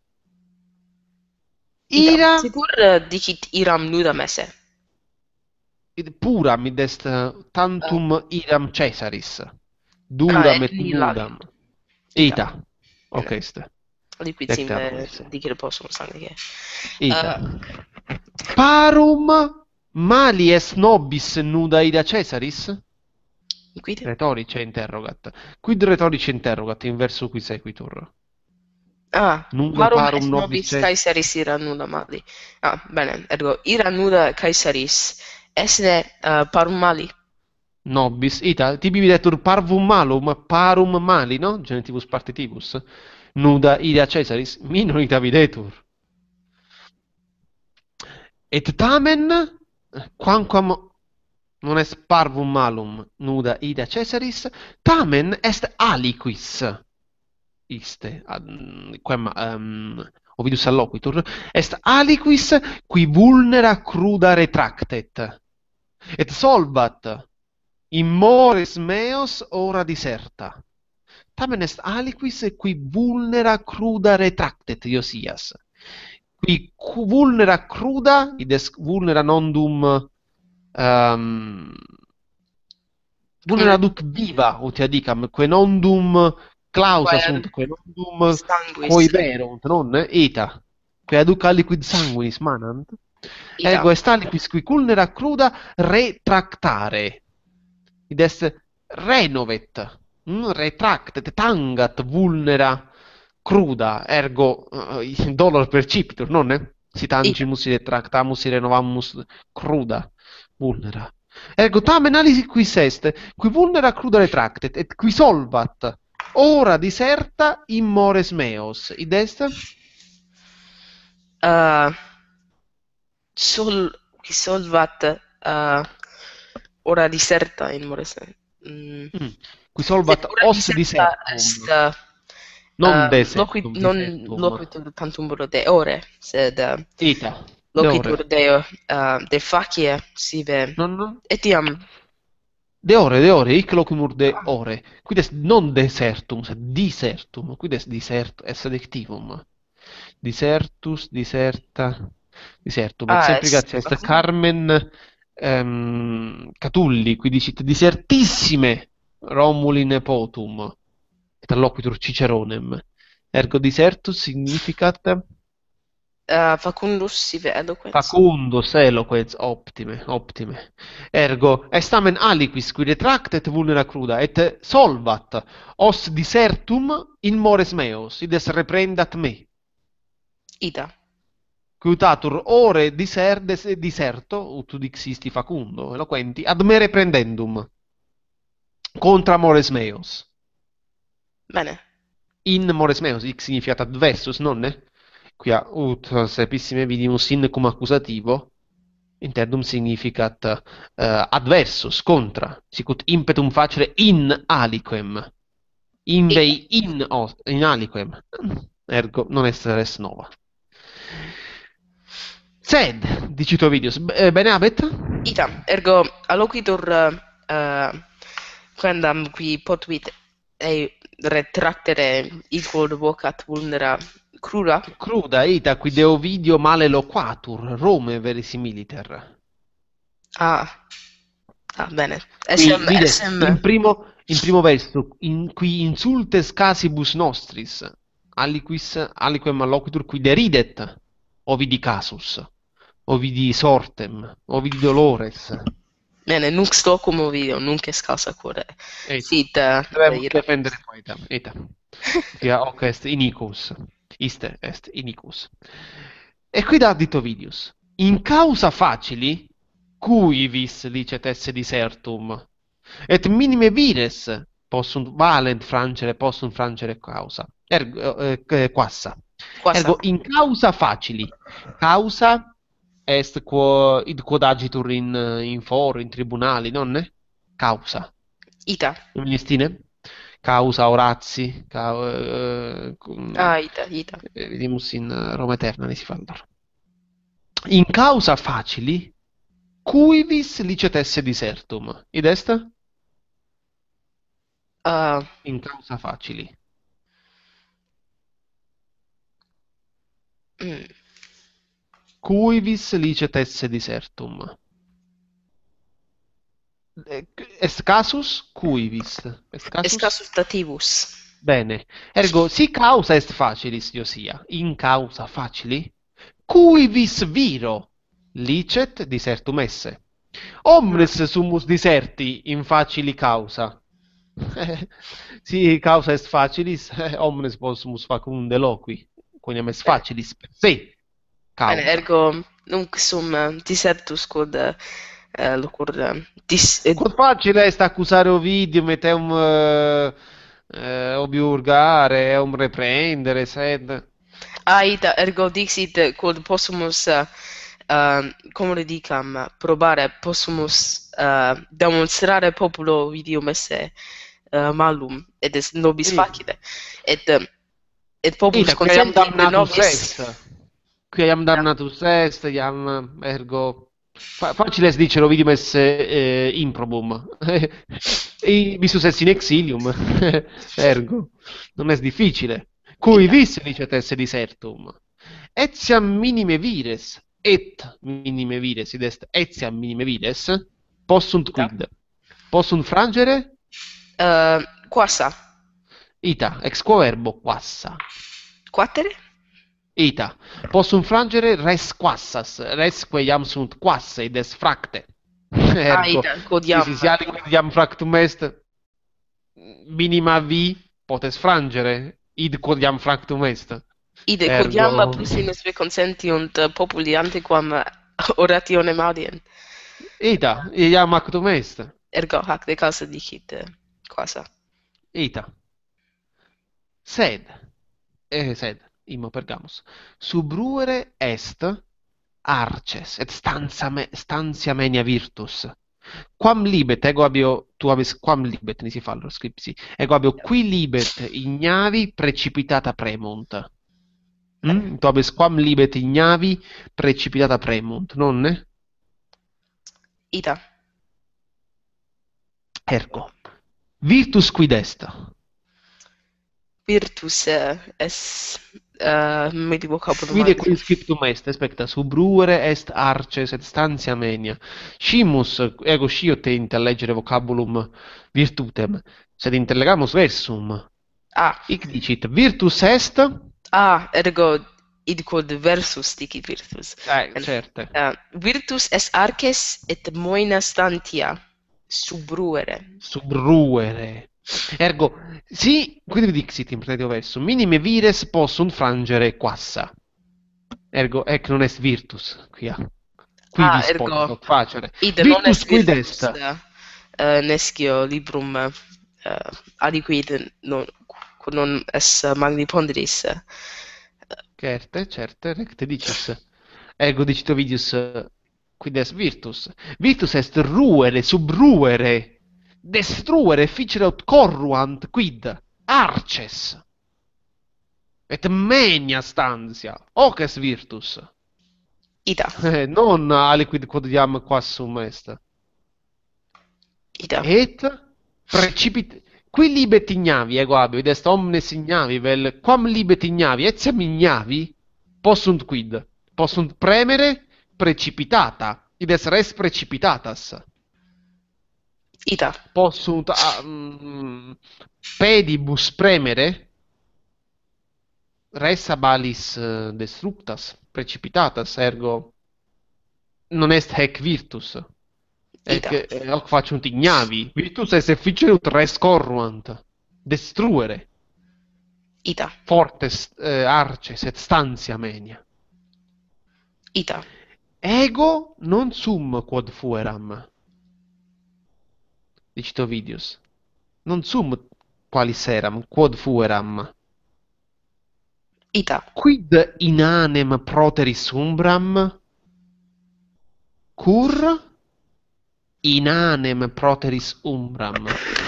Ida. Ira Sicur uh, dicit iram nudam esse. id puram id est tantum iram Caesaris. Ah, Duram et et lila. nudam. Ita. Ita. Hoc est. Liquid Lecta sim amoris. dicere possum sangue. Ita. Uh, Parum mali est nobis nuda ida Caesaris? quid? Retorice interrogat. Quid retorice interrogat in verso qui sequitur? Ah, Nuda parum parum est nobis nobis Cae- Caesaris ira nuda mali. Ah, bene, ergo ira nuda Caesaris esse uh, parum mali. Nobis, ita, tibi videtur parvum malum, parum mali, no? Genitivus partitivus. Nuda idea Caesaris, minor ita videtur. Et tamen, quamquam non est parvum malum, nuda idea Caesaris, tamen est aliquis. Iste, ad, quem, um, Ovidus alloquitur, est aliquis qui vulnera cruda retractet. Et solvat in mores meos ora diserta. Tamen est aliquis qui vulnera cruda retractet, Iosias. Qui vulnera cruda, id est vulnera nondum um, vulnera duc viva, ut adicam, que nondum clausa sunt, que nondum coiberunt, non? Ita, que aduc aliquid sanguinis manant. Ergo est aliquis qui vulnera cruda retractare. Id est renovet, mm? Retractet, tangat, vulnera cruda, ergo uh, dolor percipitur, non? Si tangimus, si retractamus, si renovamus cruda, vulnera. Ergo tamen aliquis est, qui vulnera cruda retractet, et qui solvat ora diserta in mores meos. Id est? Uh, sol, qui solvat uh, ora diserta in mores meos. Mm. Mm. Qui solvat os disertum. Est, uh, non uh, desertum, loqui, non loquitur tantum de ore, sed uh, ita, loquitur de, uh, de facie sive. Non, non. Etiam De ore, de ore, hic locumur de ore. Quid est non desertum, sed disertum. Quid est disert, est adjectivum. Disertus, diserta, disertum. Ah, Et sempligatio est- est Carmen um, Catulli, qui dicit disertissime Romuli nepotum. Et alloquitur Ciceronem. Ergo disertus significat uh, facundus sive eloquens. facundus eloquens, optime, optime. Ergo est tamen aliquis qui retractet vulnera cruda et solvat os disertum in mores meos, id est reprendat me. Ida. Qui utatur ore diser, des, diserto, ut dixisti facundo, eloquenti, ad me reprendendum contra mores meos. Bene. In mores meos, hic significat adversus, nonne? Quia ut sepissime vidimus in cum accusativo, interdum significat uh, adversus, contra, sicut impetum facere in aliquem, invei in, os, in aliquem, ergo non est res nova. Sed, dicit Ovidius, bene habet? Ita, ergo alloquitur uh, uh, quandam qui potuit e retractere equod vocat vulnera cruda. Cruda, ita, qui de Ovidio male loquatur, Rome verisimiliter. Ah, ah bene. Qui, Essem, vide, essem... in primo, in primo verso, in, qui insultes casibus nostris, aliquis, aliquem alloquitur, qui deridet Ovidi casus, Ovidi sortem, Ovidi dolores. Bene, nunc stocum Ovidio, nunc est causa quod Eit. sit uh, Debemus ira. defendere poetam, eta. Quia hoc est inicus, iste est inicus. E qui dat Ovidius, in causa facili, cuivis licet esse disertum, et minime vires possunt valent frangere, possunt frangere causa. Ergo, eh, quassa. Quassa. Ergo, in causa facili. Causa est quo, id quod agitur in, in foro, in tribunali, nonne? Causa. Ita. Ministine? Causa Horazi, cau, eh, cum- Ah, ita, ita. eh, vedimus in eh, Roma Eterna, ne si fa allora. In causa facili, cuivis licet esse disertum. Id est? Uh, In causa facili. mm, Cuivis licet esse disertum. Eh, Est casus cuivis. Est casus? est casus dativus. Bene. Ergo, si causa est facilis, Iosia, in causa facili, cuivis viro licet disertum esse. Omnes sumus diserti in facili causa. Si causa est facilis, eh, omnes possumus facunde loqui, quoniam est facilis per se. Bene, Causa. ergo nunc sum uh, disertus quod uh, eh, locur eh, dis eh, Quanto facile è sta accusare Ovidium e te un eh, eh, obiurgare, un reprendere, sed. aita ergo dixit quod possumus uh, uh, cum dicam probare possumus uh, demonstrare populo Ovidium esse uh, malum et est nobis Ita, facile et uh, et populus ita, qui iam consentit damnatus nobis est. Qui iam damnatus est, iam ergo. Fa- facile è dicere Ovidium esse eh, improbum. E vissus est in exilium. Ergo, non è difficile. Cui ita vis licet esse disertum. Etiam minime vires, et minime vires, id est etiam minime vires, possunt ita quid? Possunt frangere? uh, quassa Ita, ex quo verbo quassa. quattere Ita, possunt frangere res quassas, res quae iam sunt quasse, id est fracte. Ergo, aita quod si iam si si aliquid iam fractum est, minima vi potes frangere, id quod iam fractum est. ide quod iam Ergo, plus sinus me consentiunt uh, populi antequam uh, orationem audient ita, iam actum est. ergo hac de causa dicit uh, quassa Ita. Sed, eh, sed, immo pergamus, subruere est arces et stanza me, stantia menia virtus. Quam libet, ego abio, tu habes, quam libet, nisi fallor scripsi, ego abio qui libet ignavi precipitata premunt. Mm? Tu habes quam libet ignavi precipitata premunt, nonne? ita Ergo, virtus quid est? virtus uh, es uh, medi vocabulum Vide antis. qui scriptum est, aspecta, subruere est arces et stantia menia. Scimus, ego scio te intellegere vocabulum virtutem, sed intellegamus versum. Ah, Hic dicit, virtus est, ah, ergo id quod versus dicit virtus. eh, And, certe, uh, virtus est arces et moenia stantia subruere. subruere. Ergo, si, quid dixit in praetio versum, minime vires possunt frangere quassa. Ergo, ec non est virtus, quia. Qui Ah, vis ergo potet facere. id non Virtus est quid virtus est? uh, uh, nescio librum uh, uh, aliquid non quod non est uh, magni ponderis. Uh, Certe, certe, recte dicis. Ergo dicit Ovidius, quid est virtus? Virtus est ruere, subruere, destruere, ficere aut corruant, quid? Arces. Et menia stantia. Hoc est virtus. ita, Eh, non aliquid quod iam quassum est. ita, Et precipit... Qui libet ignavi, ego abio, id est omnes ignavi, vel, quam libet ignavi, etiam ignavi, possunt quid? Possunt premere precipitata, id est res precipitatas. ita, Possunt ah, mm, pedibus premere, res abalis eh, destructas, precipitatas, ergo non est hec virtus. Ec, ita, eh, hoc faciunt ignavi. Virtus est efficerunt res corruant. Destruere. ita, Fortes eh, arces et stantia menia. ita, Ego non sum quod fueram. Dicit Ovidius. Non sum qualis eram, quod fueram. ita, Quid inanem proteris umbram? Cur inanem proteris umbram.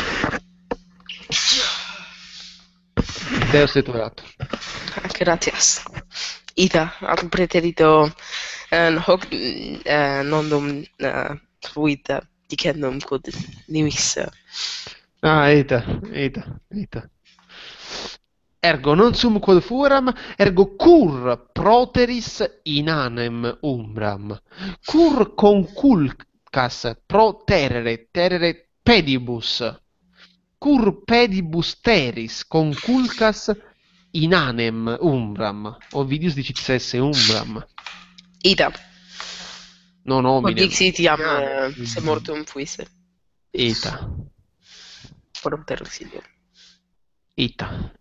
Deus et orator. gratias. Ita, ad preterito uh, hoc uh, nondum uh, fuit uh, dicendum quod nimis uh, Ah, eta, eta, eta. Ergo non sum quod fueram, ergo cur proteris inanem umbram. Cur conculcas pro terere, terere pedibus. Cur pedibus teris conculcas inanem umbram. Ovidius dicit sesse umbram. ita, Non quod hominem. dixit iam Inanem uh, se umbram. mortum fuisse, Eta, propter auxilium. eta.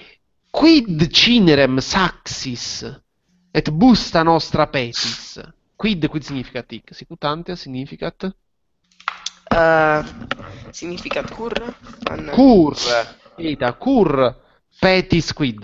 Quid cinerem saxis et busta nostra petis? Quid, quid significat hic? Sicut ante significat Uh, significat cur? An... cur, ita, cur petis quid.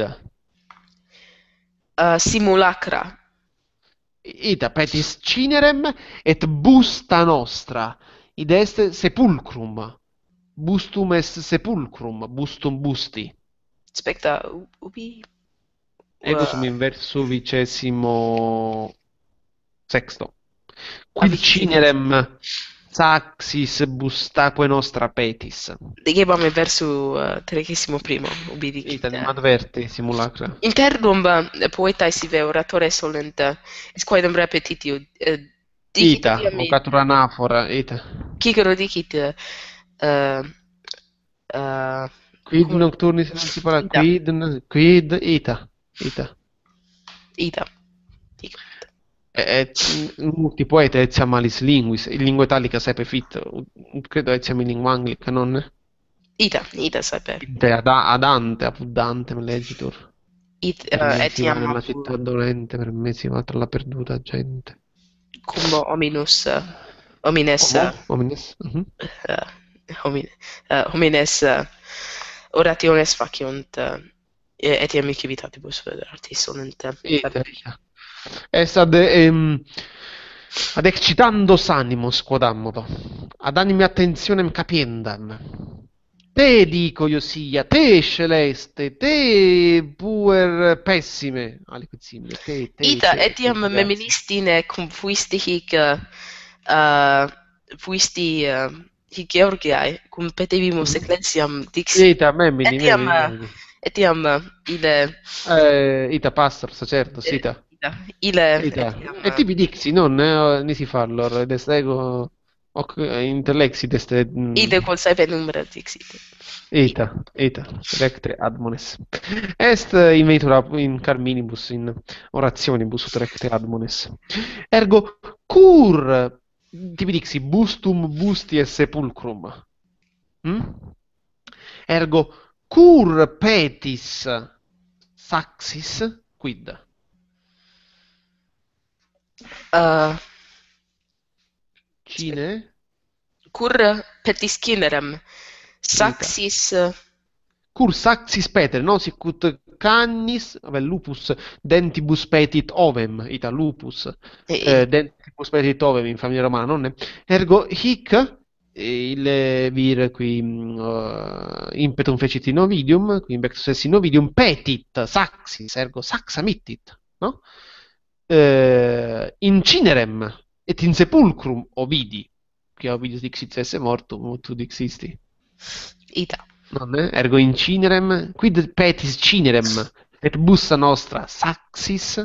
Uh, simulacra. Ita petis cinerem et busta nostra. Id est sepulcrum. Bustum est sepulcrum, bustum busti. Specta ubi? Ego Uh, sum in verso vicesimo sexto. Quid vicesimo cinerem saxis bustaque nostra petis. Digebam in verso uh, tredicesimo primo, ubi dicit. Italim adverti simulacra. Internum uh, poetae sive oratore solent, uh, quaedam repetitio. Uh, dicit Ita, etiam in- vocatur anafora, ita. Cicero dicit uh, uh, uh, Quid cum- nocturnis emancipara, Ita. quid, n- quid, ita, ita. ita. Dicit. Et multi poeta etiam malis linguis, in lingua italica saepe fit, credo etiam in lingua anglica, non? Ita, ita sape. Ite ad, ad ante, apud Dantem legitur. It, Per uh, me si va etiam nella apud- città dolente, per me si va tra la perduta gente. cum hominus uh, homines Homo, uh, homines, mhm. uh, homine, uh, homines uh, orationes faciunt uh, etiam civitatibus artis solent. uh, Ita, ita. Est ad, ehm, ad excitandos animos, quodammodo, ad animi attentionem capiendam. Te dico io sia, te celeste, te puer pessime, aliquid simile, te, te, Ita te, etiam te, meministine cum fuisti hic uh, uh, fuisti uh, hic Georgiae cum petevimus Mhm. ecclesiam dixi Ita, memini, etiam memini, uh, memini. etiam uh, ile Eh, ita pastor, sacerdos, eh, ita. ita ile Ita. etiam, E tibi dixi, non, eh, nisi fallor, ed est ego, hoc intellexit est, mm, ide quod saepe numera dixit. ita, ita, recte admones. Est invenitur in carminibus, in orationibus, ut recte admones. Ergo, cur, tibi dixi, bustum busti et sepulcrum. Hm? Ergo, cur petis saxis quid? Uh, Cine? cur petis cinerem saxis uh, Cur saxis petere, no? Sicut canis, vabbè, lupus dentibus petit ovem, ita lupus e- eh, dentibus petit ovem in famiglia romana, non è? Ergo hic eh, il vir qui uh, impetum fecit in ovidium, qui imbectus est in ovidium petit saxis, ergo saxa mittit, no? Eh, incinerem et in sepulcrum ovidi, che Ovidius dixit esse mortum, tu dixisti. ita. Non è? Ergo incinerem, quid petis cinerem, et busta nostra saxis.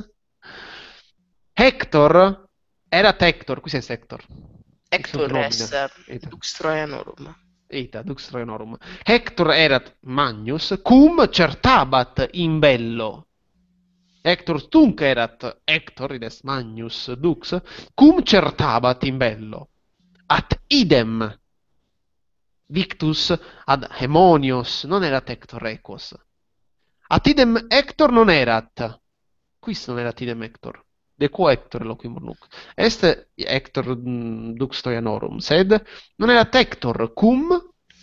Hector, erat Hector, quis est Hector? Hector Sunt est nomina. uh, Ita. dux Troianorum. Ita, dux Troianorum. Hector erat magnus, cum certabat in bello. Hector tunc erat Hector, id est magnus dux, cum certabat in bello. At idem victus ad Haemonios non erat Hector equos. At idem Hector non erat. Quis non erat idem Hector? De quo Hector loquimur nunc? Est Hector mm, dux Troianorum, sed non erat Hector cum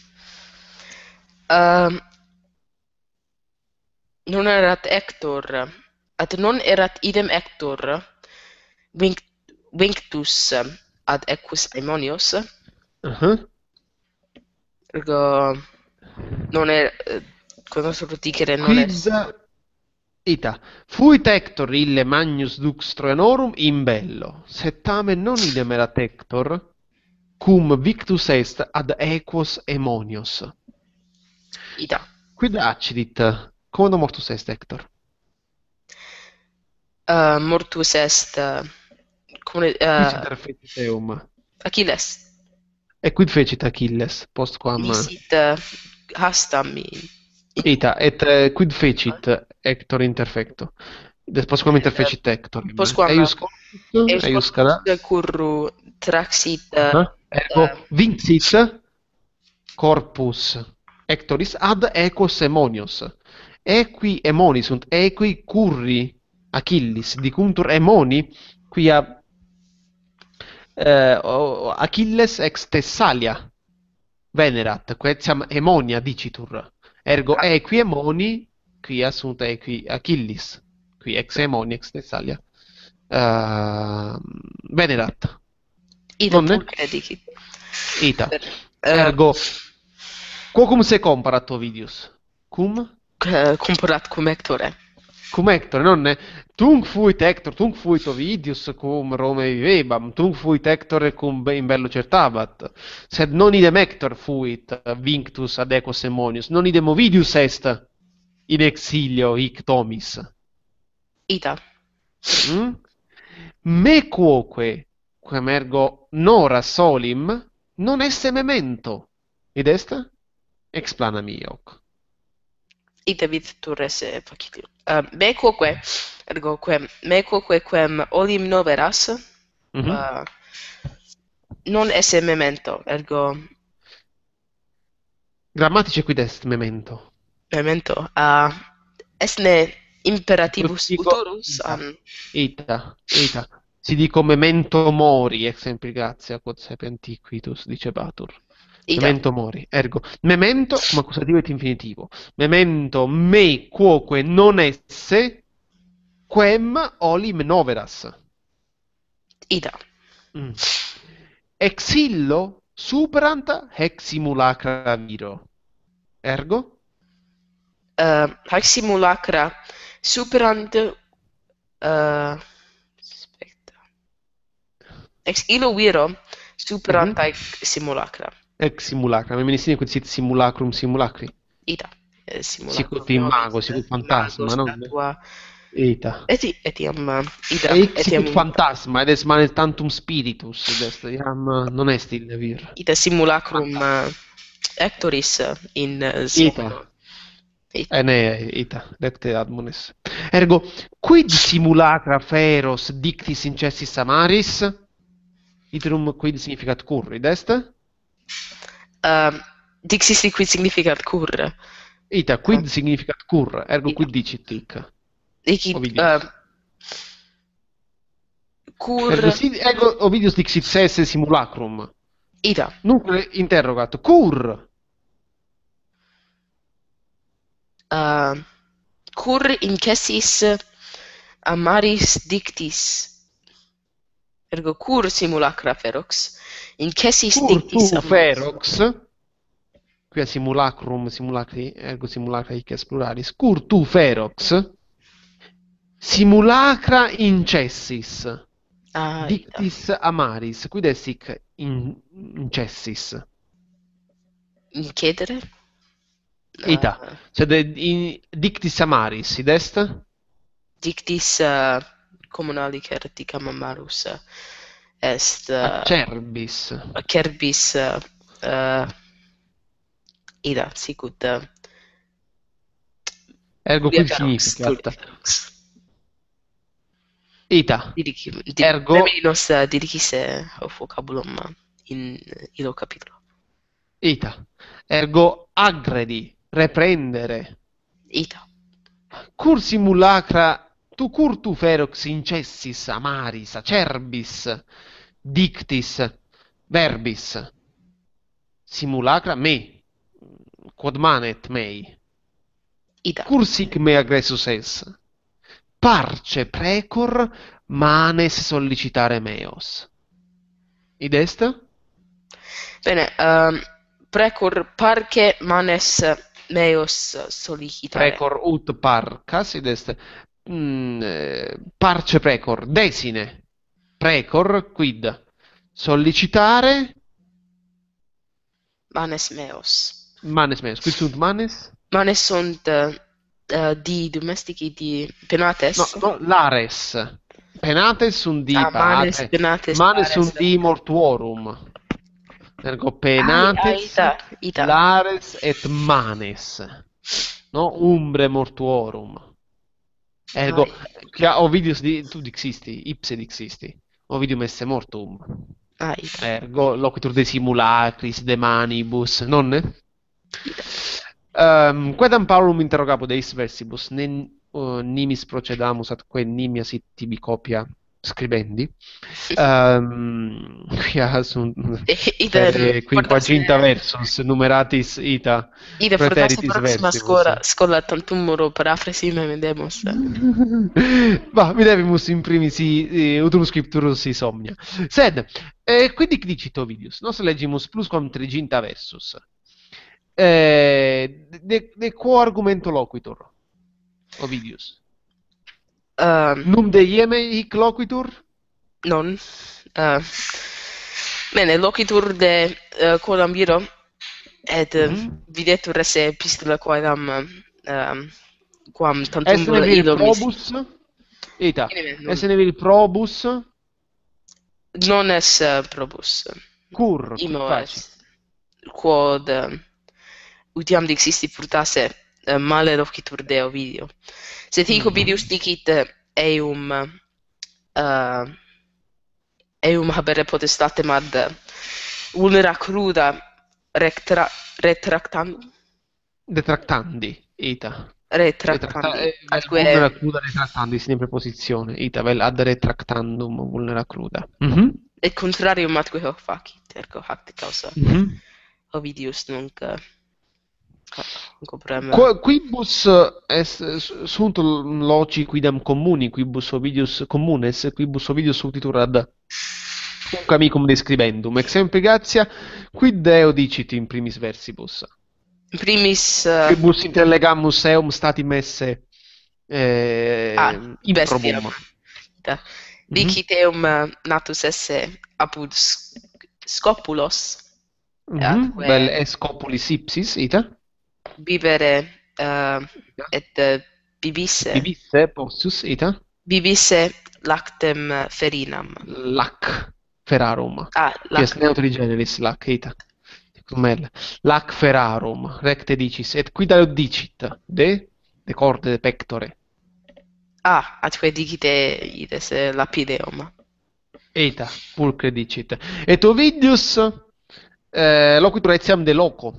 Uh, non erat Hector, ad non erat idem Hector vinc vinctus ad equus Aemonios, uh-huh. ergo non er uh, conosco dicere non Quid est ita fuit Hector ille magnus dux Troianorum in bello, sed tamen non idem erat Hector cum victus est ad equos Aemonios. ita. Quid accidit? Quomodo mortus est Hector? Uh, mortus est uh, come Quis uh, interfecit eum? Achilles E quid fecit Achilles postquam licit uh, hastam in, ita et eh, quid fecit Hector interfecto? Des postquam interfecit Hector? postquam Eius corpus, eus eius corpus cadat? curru traxit uh, Ah, ergo uh, vincit corpus Hectoris ad equos Aemonios. Equi Aemoni sunt, equi curri Achillis dicuntur Aemoni, quia eh, o- Achilles ex Thessalia venerat, quetiam emonia dicitur. Ergo Ah, equi emoni, quia sunt equi Achilles, qui ex emonia ex Thessalia eh, venerat. ida Nonne? pulcre dicit. Ita. Uh, Ergo, quocum se comparat Ovidius? Cum? comparat cum Hectore. Cum Hector, nonne? Tunc fuit Hector, tunc fuit Ovidius, cum Rome vivebam, tunc fuit Hector cum be- in bello certabat. Sed non idem Hector fuit vinctus ad equos Aemonius, non idem Ovidius est in exilio hic domis. Ida. Mm? Me quoque, quem ergo nora solim, non esse memento. Id est? Explana mi hoc. Ita viditur esse facilio. Uh, me quoque, ergo quem, me quoque quem olim noveras, Mhm. uh, non esse memento, ergo Grammatice quid est memento? memento, uh, esne imperativus Dico, utorus, ita, um, ita, ita. Si dico memento mori, ex gratia, quod sapienti antiquitus, dicebatur. ida. Memento mori. Ergo, memento come accusativo et infinitivo. Memento me quoque non esse quem olim noveras. Ida. Mm. Ex illo superant haec simulacra viro. Ergo? Uh, hac simulacra superant uh, aspetta. Ex illo viro superant Mhm. haec simulacra. Ex simulacra. Meminissime quid sit simulacrum simulacri. Ida. Eh, simulacrum Sicut imago, nobis, sicut imago, phantasma, non? statua. Ita. Eti, etiam, uh, ida, Eic etiam, sicut phantasma, ed est manet tantum spiritus, id est, iam, non est ille vir. ida simulacrum Phantasma. uh, Hectoris uh, in uh, Ita. Simono. Ita. Ene, ita, lecte admones. Ergo, quid simulacra feros dictis incessis amaris? Iterum quid significat cur, id est? Uh, dixisti quid significat cur. Ita, quid significat cur, ergo Ita. quid dicit hic? Dicit, Ovidius. uh, cur, Ergo, si, ergo Ovidius dixit se esse simulacrum. ida. Nunc interrogat, cur? Uh, cur incessis amaris dictis. Ergo cur simulacra ferox, incessis Cur dictis tu amaris. ferox, quia simulacrum, simulacri, ergo simulacra hic est pluralis, cur tu ferox, simulacra incessis, Ah, ida. dictis amaris, quid est hic in, incessis? Incedere? Ita, Uh, sed in, dictis amaris, id est? dictis uh, communali cer dicam amarus uh, est uh, Acerbis. acerbis uh, uh, ida sicut uh, Ergo tulia quid ferox, tulia significat? ferox. Ita, Didici, di, ergo, Memelinos uh, didicisse vocabulum uh, in uh, illo capitulo. ita, ergo aggredi, reprendere, Ita. cur simulacra, tu cur tu ferox incessis amaris, acerbis, dictis, verbis, simulacra me, quod manet mei, Ida. cur sic me aggressus es, parce precor manes sollicitare meos. Id est? Bene, um, precor parce manes meos sollicitare. Precor ut parcas, id est mm, eh, parce precor, desine, precor quid? Sollicitare Manes meos. manes meos. Quid sunt manes? Manes sunt uh, uh, di domestici di penates. No, no, lares. Penates sunt di Ah, manes, padre. penates, Manes lares. sunt di mortuorum. Ergo Ah, penates, ita, ita. lares et manes. No, umbre mortuorum. Ergo, Ah, quia Ovidius di, tu dixisti, ipse dixisti. Ovidium esse mortum. ah, ita. Ergo, loquitur de simulacris, de manibus, nonne? Ita. Um, quedam Paulum interrogabo deis versibus, ne uh, nimis procedamus atque nimia sit tibi copia scribendi. Ehm, qui ha su- Ide per fortasse, quinquaginta versus numeratis ita ide fortasse praeteritis proxima versimus. scola, scola tantumuro paraphrasi memendemus. Va, videvimus in primis eh, utum scripturus somnia. Sed, eh, quindi dicit Ovidius, nos legimus plusquam triginta versus. Eh, de, de quo argumento loquitur, Ovidius? Uh, Num deieme hic loquitur? non. Uh, bene, locitur de uh, quodam viro, et uh, Mhm. videtur esse epistola quaedam uh, quam tantum Esse ne vir illo misi. probus? Ita, Bene, non, esse ne vir probus? non es uh, probus. Cur, qui Imo faci? est quod uh, utiam dixisti furtasse uh, male locitur de Ovidio. Sed hic Mm. Ovidius dicit uh, eum uh, eum habere potestatem ad uh, vulnera cruda rectra, retractandum Detractandi, ita. retractandi Retracta- eh, vel atque vulnera cruda retractandi, sin preposizione. Ita, vel ad retractandum vulnera cruda. Mhm. et contrarium atque hoc facit, ergo hac causa Mhm. Ovidius nunc uh, nunc operem Qu- Quibus est sunt loci quidam communi, quibus Ovidius communes, quibus Ovidius utitur ad nunc amicum describendum. Exempli gratia, quid Deo dicit in primis versibus? in primis uh, Quibus interlegamus eum statim esse eh, ah, bestiam. improbum. Da. Mhm. Dicit eum uh, natus esse apud sc- scopulos Mhm. atque Vel es copulis ipsis, ita? bibere uh, et uh, bibisse Bibisse possus, ita? bibisse lactem uh, ferinam. Lac ferarum. Ah, Qui est lac neutri generis lac, ita. Cum el. Lac ferarum, recte dicis. Et quid dicit? De? De corde, de pectore. ah, atque dicite ides eh, lapideum. Eta, pulcre dicit. Et Ovidius eh, loquitur etiam de loco,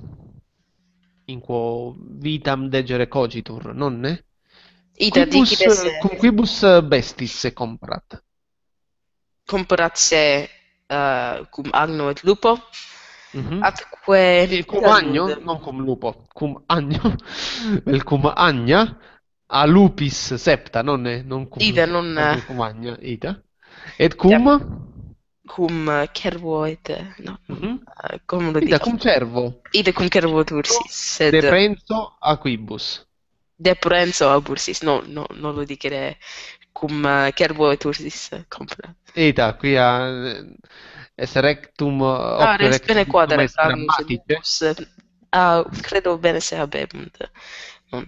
in quo vitam degere cogitur, nonne? Ita Quibus, dicit esse cum quibus bestis se comparat? comparat se uh, cum agno et lupo, Mhm. atque E cum agno, ternud. non cum lupo, cum agno, vel cum agna, a lupis septa, nonne? Non cum Ida lupo, non sed uh, cum agna, ita. Et cum? cum uh, cervo et uh, no, Mhm. uh, cum lo Ita dicam? cum cervo. Ida cum cervo tursis, sed De prenso a quibus. de prenso a bursis, no, no, non lo dicere cum uh, cervo et ursis uh, comparat. Eta, qui a es rectum Ah, hoc res bene rectum quadra est agnus et grammatice. lupus. Ah, credo bene se habemunt. Non.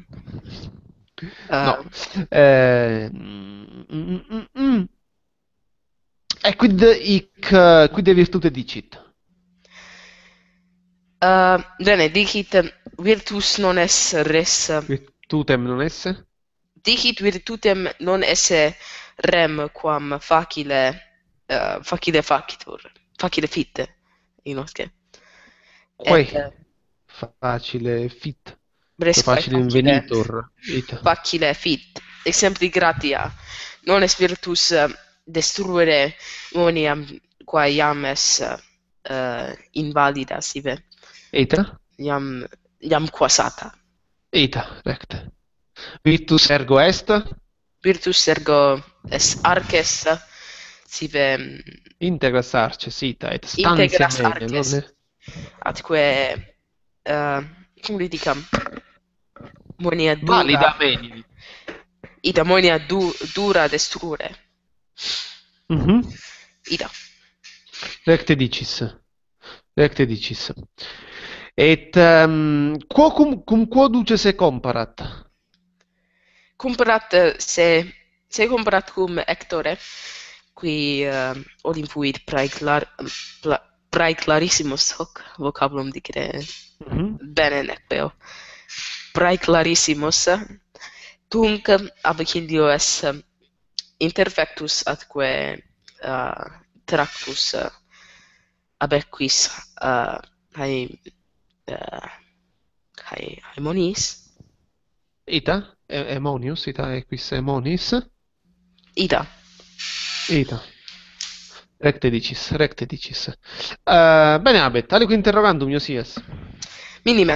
No. Uh, Eh, mm, mm, mm, mm. E quid hic eh, quid de virtute dicit? uh, bene, dicit virtus non es res, Virtutem non esse? dicit virtutem non esse rem quam facile, uh, facile facitur, facile fit, inosce. Quae Et uh, facile fit, res quae quae facile facile, invenitur, ita. facile fit. Exempli gratia, non es virtus uh, destruere moniam qua iam es uh, invalida sive, Ita? iam, iam quasata. Ita, recte. Virtus ergo est? Virtus ergo es arces, sive mm, Integras arces, ita, et stantia integras menia, arces, nonne? atque, uh, cum dicam, monia Valida dura, menia. ita monia du, dura destruere, Mhm. ita. Recte dicis. Recte dicis. Et um, quo cum, cum quo duce se comparat? Comparat uh, se, se comparat cum Hectore, qui uh, olim fuit praeclar, pla, praeclarissimus hoc vocabulum dicere Mhm. bene necpeo. Praeclarissimus, tunc ab Achillio es um, interfectus atque uh, tractus uh, ab equis uh, hae, uh, hae, haemoniis, Ita, e- Aemonius, ita equis Aemonis. ida. Ita. Recte dicis, recte dicis. Eh, bene, abet, aliquid interrogandum, Iosias. Minime.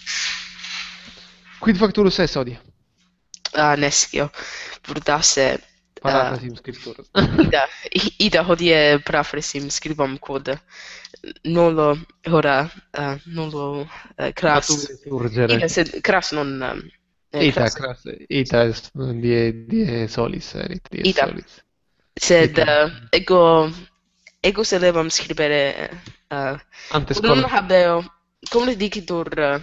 Quid facturus es hodie? Uh, nescio. Purdasse. Uh, Paraphrasim scripturas. ida, i- ida hodie paraphrasem scribam quod nullo hora uh, nullo uh, cras. Nature surgere. Ida, sed cras non um, eh, Ita, cras. cras, ita est die, die solis, erit, die Ida. solis. Sed Ita. uh, ego ego celebam scribere uh, Ante quod non scola. habeo cum le dicitur uh,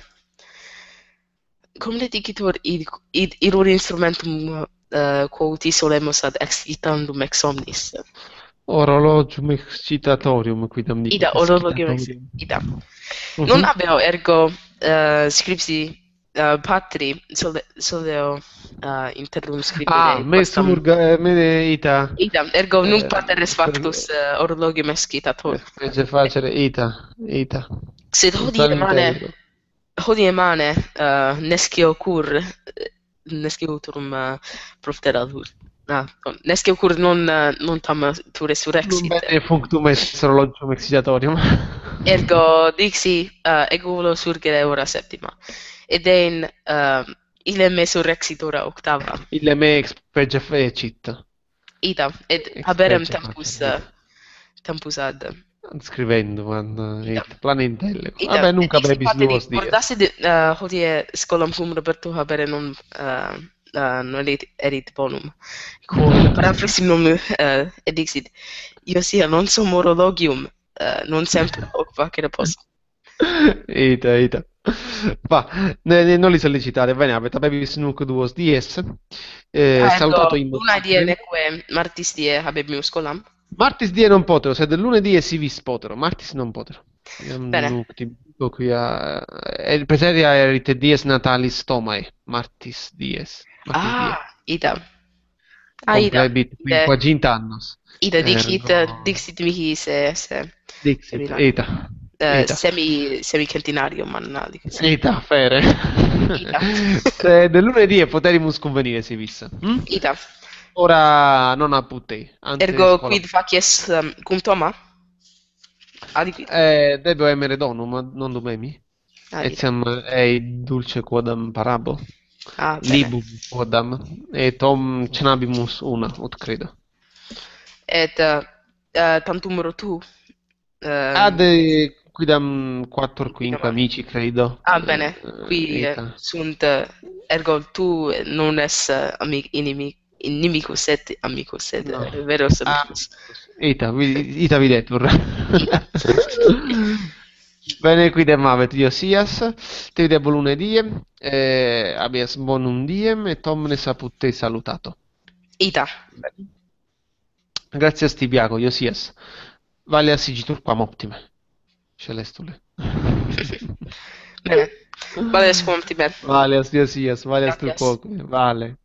cum le dicitur id, id, idur instrumentum uh, quo uti solemus ad excitandum ex omnis. Orologium excitatorium, quidam Ida, dicit orologium ex excitatorium. ida. Mhm. Non habeo ergo uh, scripsi uh, patri sole, soleo uh, interum scribere Ah, me quastam surga, me ita. ida, ergo nunc Eh, pater res factus uh, orologium excitator. Specie facere ita, ita. Sed hodie mane, hodie mane uh, nescio cur, uh, nescio uturum uh, profiteratur. Ah, no, nescio cur non, uh, non tam tu Non resurrexit. bene functum est orologium excitatorium. Ergo dixi, uh, ego volo surgere ora septima. Ed ein uh, ile me surrexit ora octava. Ille me expege fecit. Ida, ed Expege haberem facere. tempus, uh, tempus ad. Scrivendo, man, Ida. it, planintelle. Ida, Vabbè, nunca dixi bebis pateri, duos dies. fortasse de, uh, hodie scolam cum Roberto habere non, uh, uh, non erit, erit bonum. Quod paraphrasem non uh, edixit, Iosia non sum orologium, uh, non sempre hoc facere post. Ita, ita. Va, ne, ne, non li sollecitare. Bene, avete bebis nunc duos dies. Eh, Ah, salutato ergo, in luna die neque martis die habebimus scolam. Martis die non potero, sed lunedì e si vis potero, martis non potero. Iam Bene. nunc tibico quia eh, praeterea erit dies natalis Tomae, martis dies. Martis die. Ah, ida. Ah, ida. Complebit Ide, quinquagint annos. ida dixit, Ergo- dixit mihi se, se Dixit, seminario. ita. Uh, Ita. semi, semi-centinario, manna, dixit. Ita, fere. Ita. Sed lunedì e poterimus convenire si vis. Hm? Ida. Ora non apputei. ante Ergo scola. quid facies um, cum Toma? Adiquid? Eh, debo emere donum, non dumemi. Ah, ida. Etiam ei dulce quodam parabo. Ah, bene. Libum quodam. Et tom cenabimus una, ut credo. Et uh, uh, tantum rotu? Um, Ad quidam quattor quinque quidam- amici, credo. Ah, bene. Eh, Qui uh, ita. sunt, uh, ergo tu non es uh, amic, inimic, inimicus et amicus, sed No. uh, veros Ah, amicus. ita, vi- ita videtur. Ita. Bene, quidem avet Iosias, te videbo lunedie, eh, habeas bonum diem, et omnes apud te salutato. Ita. Gratias tibiaco, Iosias. Valea sigitur quam optime. Celestule. Bene. Vale, scuom, Tiber. Valeas, Iosias, valeas tu Gratias. quoque. Vale.